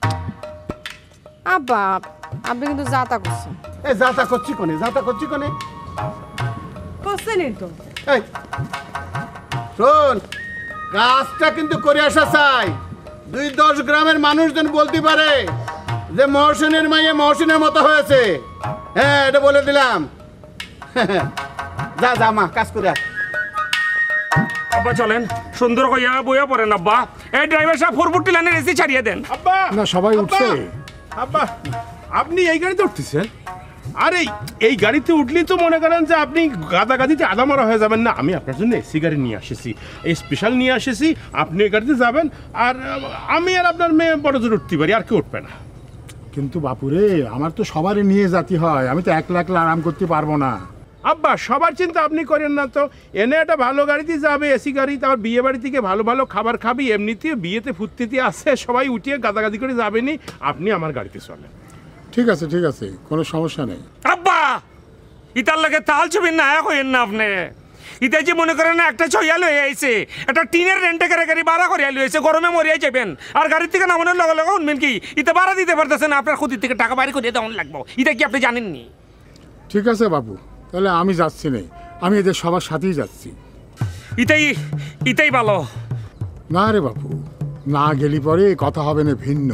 আব্বা আপনি কিন্তু যাতা করছেন। এই যাতা করছি কোনে, যাতা করছি কোনে? করছেনই তো। এই শোন, কাজটা কিন্তু করে আসা চাই। 2-10 গ্রামের মানুষজন বলতে পারে যে মহসিনের মাইয়ে মহসিনের মতো হয়েছে। হ্যাঁ এটা বলে দিলাম। যা যা মা, কাজ করে আস। আব্বা চলেন, সুন্দর কইয়া বইয়া পড়েন আব্বা। এই ড্রাইভার সাহেব ফোরফুটি লাইনের এসি ছাড়িয়ে দেন। আব্বা না সবাই উঠছে। আব্বা আপনি এই গাড়িতে উঠতেছেন? আরে এই গাড়িতে উঠলেই তো মনে করেন যে আপনি গাদাগাদিতে আদামারা হয়ে যাবেন না। আমি আপনার জন্য এসি গাড়ি নিয়ে আসেছি, এই স্পেশাল নিয়ে আসেছি। আপনি এই গাড়িতে যাবেন, আর আমি আর আপনার মেয়ে বড় জোর উঠতে পারি, আর কেউ উঠবে না। কিন্তু বাপুরে, আমার তো সবারই নিয়ে যেতে হয়, আমি তো একলা একলা আরাম করতে পারবো না। আব্বা সবার চিন্তা আপনি করেন না তো, এনে একটা ভালো গাড়িতে যাবে, এসি গাড়ি, তারপর বিয়ে বাড়ি থেকে ভালো ভালো খাবার খাবি, এমনিতেও বিয়েতে ফুর্তিতে আসছে, সবাই উঠিয়ে গাদাগাদি করে যাবেনি, আপনি আমার গাড়িতে চলেন। ঠিক আছে, কোনো সমস্যা নেই। আব্বা ইতার লাগে তাল ছবি নায়ক হইেন না আপনি। ইতা যে মনে করেন না একটা ছইয়া লয়ে আইছে, একটা টিনের রেন্টে করে গাড়ি ভাড়া করে লইছে, গরমে মরিয়া যাবেন, আর গাড়ির থেকে নামানোর লগে লগে উঠবেন কি, ইতা ভাড়া দিতে পারতেছেন, আপনার ক্ষতির থেকে টাকা বাড়ি করে দেওয়ান লাগবো, এটা কি আপনি জানেননি? ঠিক আছে বাবু, তাহলে আমি যাচ্ছি না, আমি এদের সবার সাথেই যাচ্ছি। ইতাই ভালো। না রে বাবু, না গেলি পরে কথা হবে না ভিন্ন।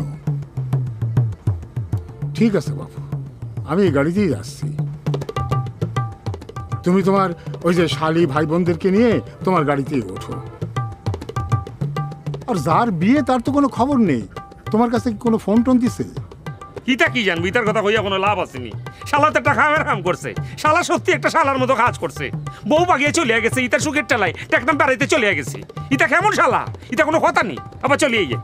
ঠিক আছে বাবু, আমি এই গাড়িতেই যাচ্ছি। তুমি তোমার ওই যে শালি ভাই বোনদেরকে নিয়ে তোমার গাড়িতেই ওঠো। আর যার বিয়ে তার তো কোনো খবর নেই, তোমার কাছে কি কোনো ফোন টোন দিছে? ইতা কি জানবো, ইতার কথা কইয়া কোনো লাভ আসেনি। শালা তো একটা খামের কাম করছে, শালা সত্যি একটা শালার মতো কাজ করছে, বউ বাগিয়ে চলে গেছে, ইতার সুখের টেলায় টেকনাম বাড়িতে চলে গেছে। ইতা কেমন শালা, ইতা কোনো কথা নেই, আবার চলিয়ে গিয়ে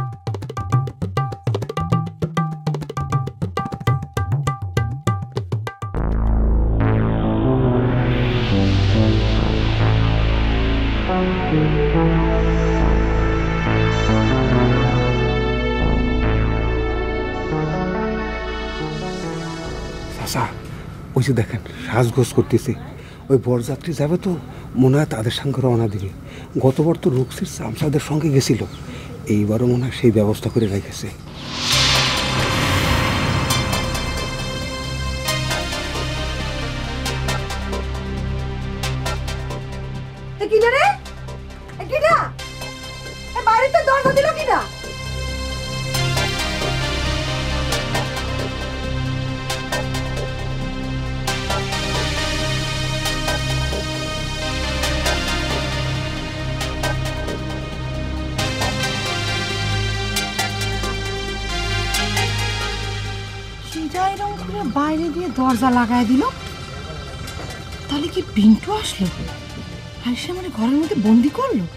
চাচা, ওই যে দেখেন সাজগোজ করতেছে, ওই বরযাত্রী যাবে তো মনে হয় তাদের সঙ্গে রওনা দিবে। গতবার তো রুকসির চামচাদের সঙ্গে গেছিল, এইবারও মনে হয় সেই ব্যবস্থা করে রেখেছে। বাড়িতে দরজা দিল কিনা? বাইরে দিয়ে দরজা লাগায় দিল, তাহলে কি পিন্টু আসলো আর সে মানে ঘরের মধ্যে বন্দি করলো?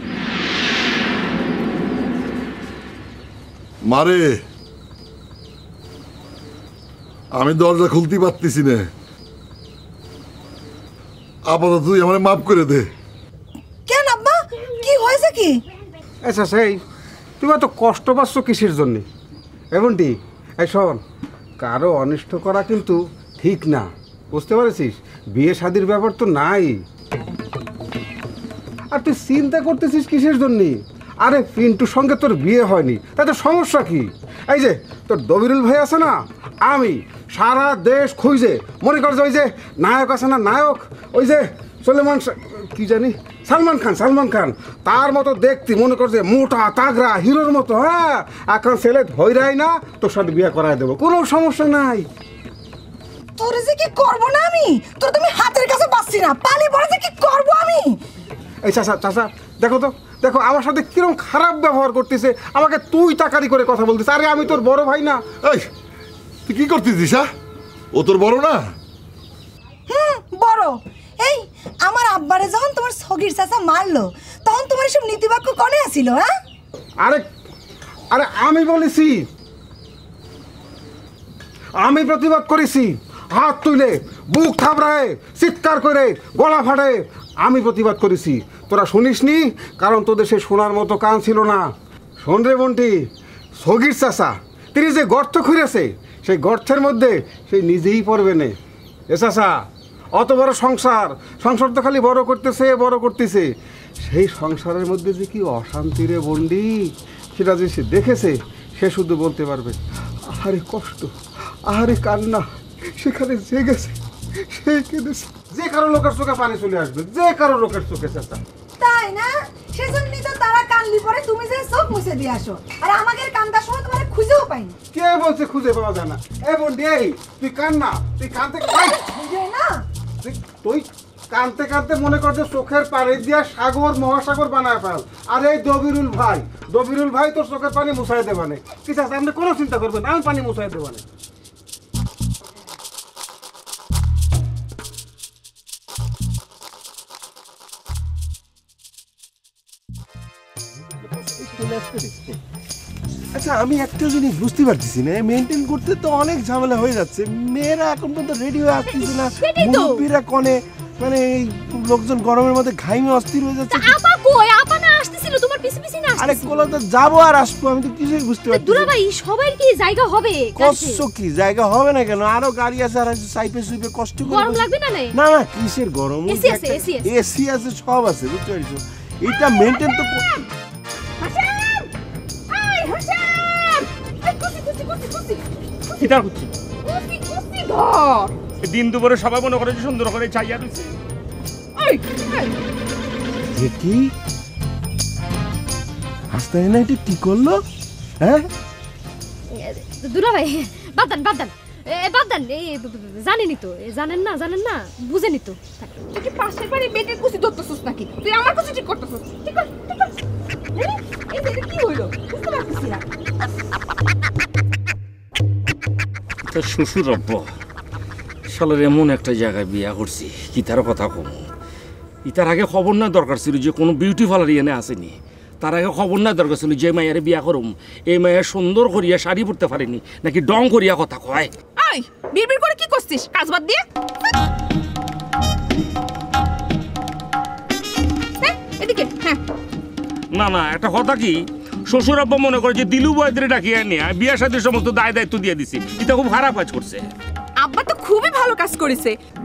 মারে, আমি দরজা খুলতে পারতেছি না, আপাতত তুই আমার মাফ করে দে। কেন আব্বা, কি হয়েছে কি? আচ্ছা সেই তুমি এত কষ্ট পাচ্ছ কিসের জন্যে? এমনটি এই শোন, কারো অনিষ্ট করা কিন্তু ঠিক না, বুঝতে পারছিস? বিয়ে শাদির ব্যাপার তো নাই। আর তুই চিন্তা করতেছিস কিসের জন্যে? আরে পিন্টুর সঙ্গে তোর বিয়ে হয়নি, তাতে সমস্যা কি? এই যে তোর দবিরুল ভাই আছে না, আমি সারা দেশ খুঁজে, মনে কর যে ওই যে নায়ক আছে না, নায়ক ওই যে সলেমান কি জানি সালমান খান, তার মতো দেখতি, মনে কর যে মোটা তাগড়া হিরোর মতো। হ্যাঁ, এখন ছেলে ধৈরাই না, তোর সাথে বিয়ে করাই দেবো, কোনো সমস্যা নাই। তোরে যে কি করবো না আমি, তোর তুমি হাতের কাছে পাচ্ছি না, পালি পড়ে যে কি করবো আমি। এই চাচা দেখো আমার সাথে কিরকম খারাপ ব্যবহার করতেছে, আমাকে তুই তাকারি করে কথা বলতেছে। আরে আমি তোর বড় ভাই না? এই তুই কি করতেছিস? ও তোর বড় না? বড়। এই আমার আব্বারে যখন তোমার সগির চাচা মারলো, তখন তোমার সব নীতিবাক্য কনে আসিল? হ্যাঁ, আরে আমি বলেছি, আমি প্রতিবাদ করেছি, হাত তুলে বুক থাবড়ায় চিৎকার করে গলা ফাটে আমি প্রতিবাদ করেছি। তোরা শুনিসনি, কারণ তোদের সে শোনার মতো কান ছিল না। শোন রে বন্টি, সগির চাচা তিনি যে গর্ত খুঁড়েছে, সেই গর্তের মধ্যে সে নিজেই পড়বে না। এ চাচা, অত বড় সংসার তো খালি বড় করতেছে, সেই সংসারের মধ্যে যে কি অশান্তি রে বন্ডি, সেটা যে সে দেখেছে, সে শুধু বলতে পারবে আহারে কষ্ট, আহারে কান্না। সেখানে যে গেছে সে কেঁদেছে, যে কারো লোকের চোখে পানি চলে আসবে, যে কারো লোকের চোখে। চাচা তাই না? সেজন্যই তো তারা কানলি পরে তুমি যে চোখ মুছে দিয়ে আসো, আর আমাকে কান্দার সময় তোমার খুঁজেও পাইনি। কে বলছে খুঁজে পাওয়া যায় না? এ বন্ডি, তুই কান্না, তুই কানতে না, তুই কানতে মনে করছে চোখের পানি দিয়া সাগর মহাসাগর বানায় ফেল। আর এই দবিরুল ভাই তোর চোখের পানি মুছাই দেবানে। কি চাচা, আপনি কোনো চিন্তা করবেন, আমি পানি মুছাই দেবানে। আচ্ছা আমি একটা জিনিস বুঝতে পারতেছি না, মেনটেন করতে তো অনেক ঝামেলা হয়ে যাচ্ছে। মেয়েরা এখন পর্যন্ত রেডি হয়ে আসতেছে না, মুরব্বীরা কনে, মানে এই লোকজন গরমের মধ্যে ঘাইমে অস্থির হয়ে যাচ্ছে। আপা কই? আপা না আসতেছিল তোমার পিছে পিছে না? আরে কোলা তো যাবো আর আসবো, আমি তো কিছুই বুঝতে পারছি না। দুলাভাই সবার কি জায়গা হবে? কষ্ট কি জায়গা হবে না কেন? আরো গাড়ি আছে, আর সাইপে সুইপে কষ্ট করে গরম লাগবে না? না না কিসের গরম? এসি আছে, এসি আছে, এসি আছে, সব আছে, বুঝতে পারছো? এটা মেনটেন তো কিতার করছি দিন দুপুরে সবাই মনে করে যে সুন্দর করে চাইয়া রয়েছে। কি হাসতে না, এটা কি করলো? হ্যাঁ দুলাভাই বাদান বাদান বাদান, জানেনি তো, জানেন না বুঝেনি তো। তুই কি পাশের বাড়ি বেটের কুচি ধরতেছিস নাকি? তুই আমার কুচি ঠিক করতেছিস? ঠিক কর, ঠিক কর। এই যে কি হইলো বুঝতে পারছিস না? তোর শ্বশুর আব্বা শালার এমন একটা জায়গায় বিয়া করছি, কি তার কথা কম। তার আগে খবর না দরকার ছিল যে কোনো বিউটি পার্লার এনে আসেনি। তার আগে খবর না দরকার ছিল যে মায়ের বিয়া করুম, এই মায়ের সুন্দর করিয়া শাড়ি পরতে পারেনি নাকি ডং করিয়া কথা কয়। আই বিড়বিড় করে কি করছিস? কাজ বাদ দিয়ে এদিকে। হ্যাঁ না না, একটা কথা কি, শ্বশুর আব্বা মনে করে যে দিলু বয়দের ডাকিয়ে নিয়ে বিয়া শাদীর সমস্ত দায় দায়িত্ব দিয়ে দিছি, এটা খুব খারাপ কাজ করছে। আব্বা তো খুবই ভালো কাজ করেছে।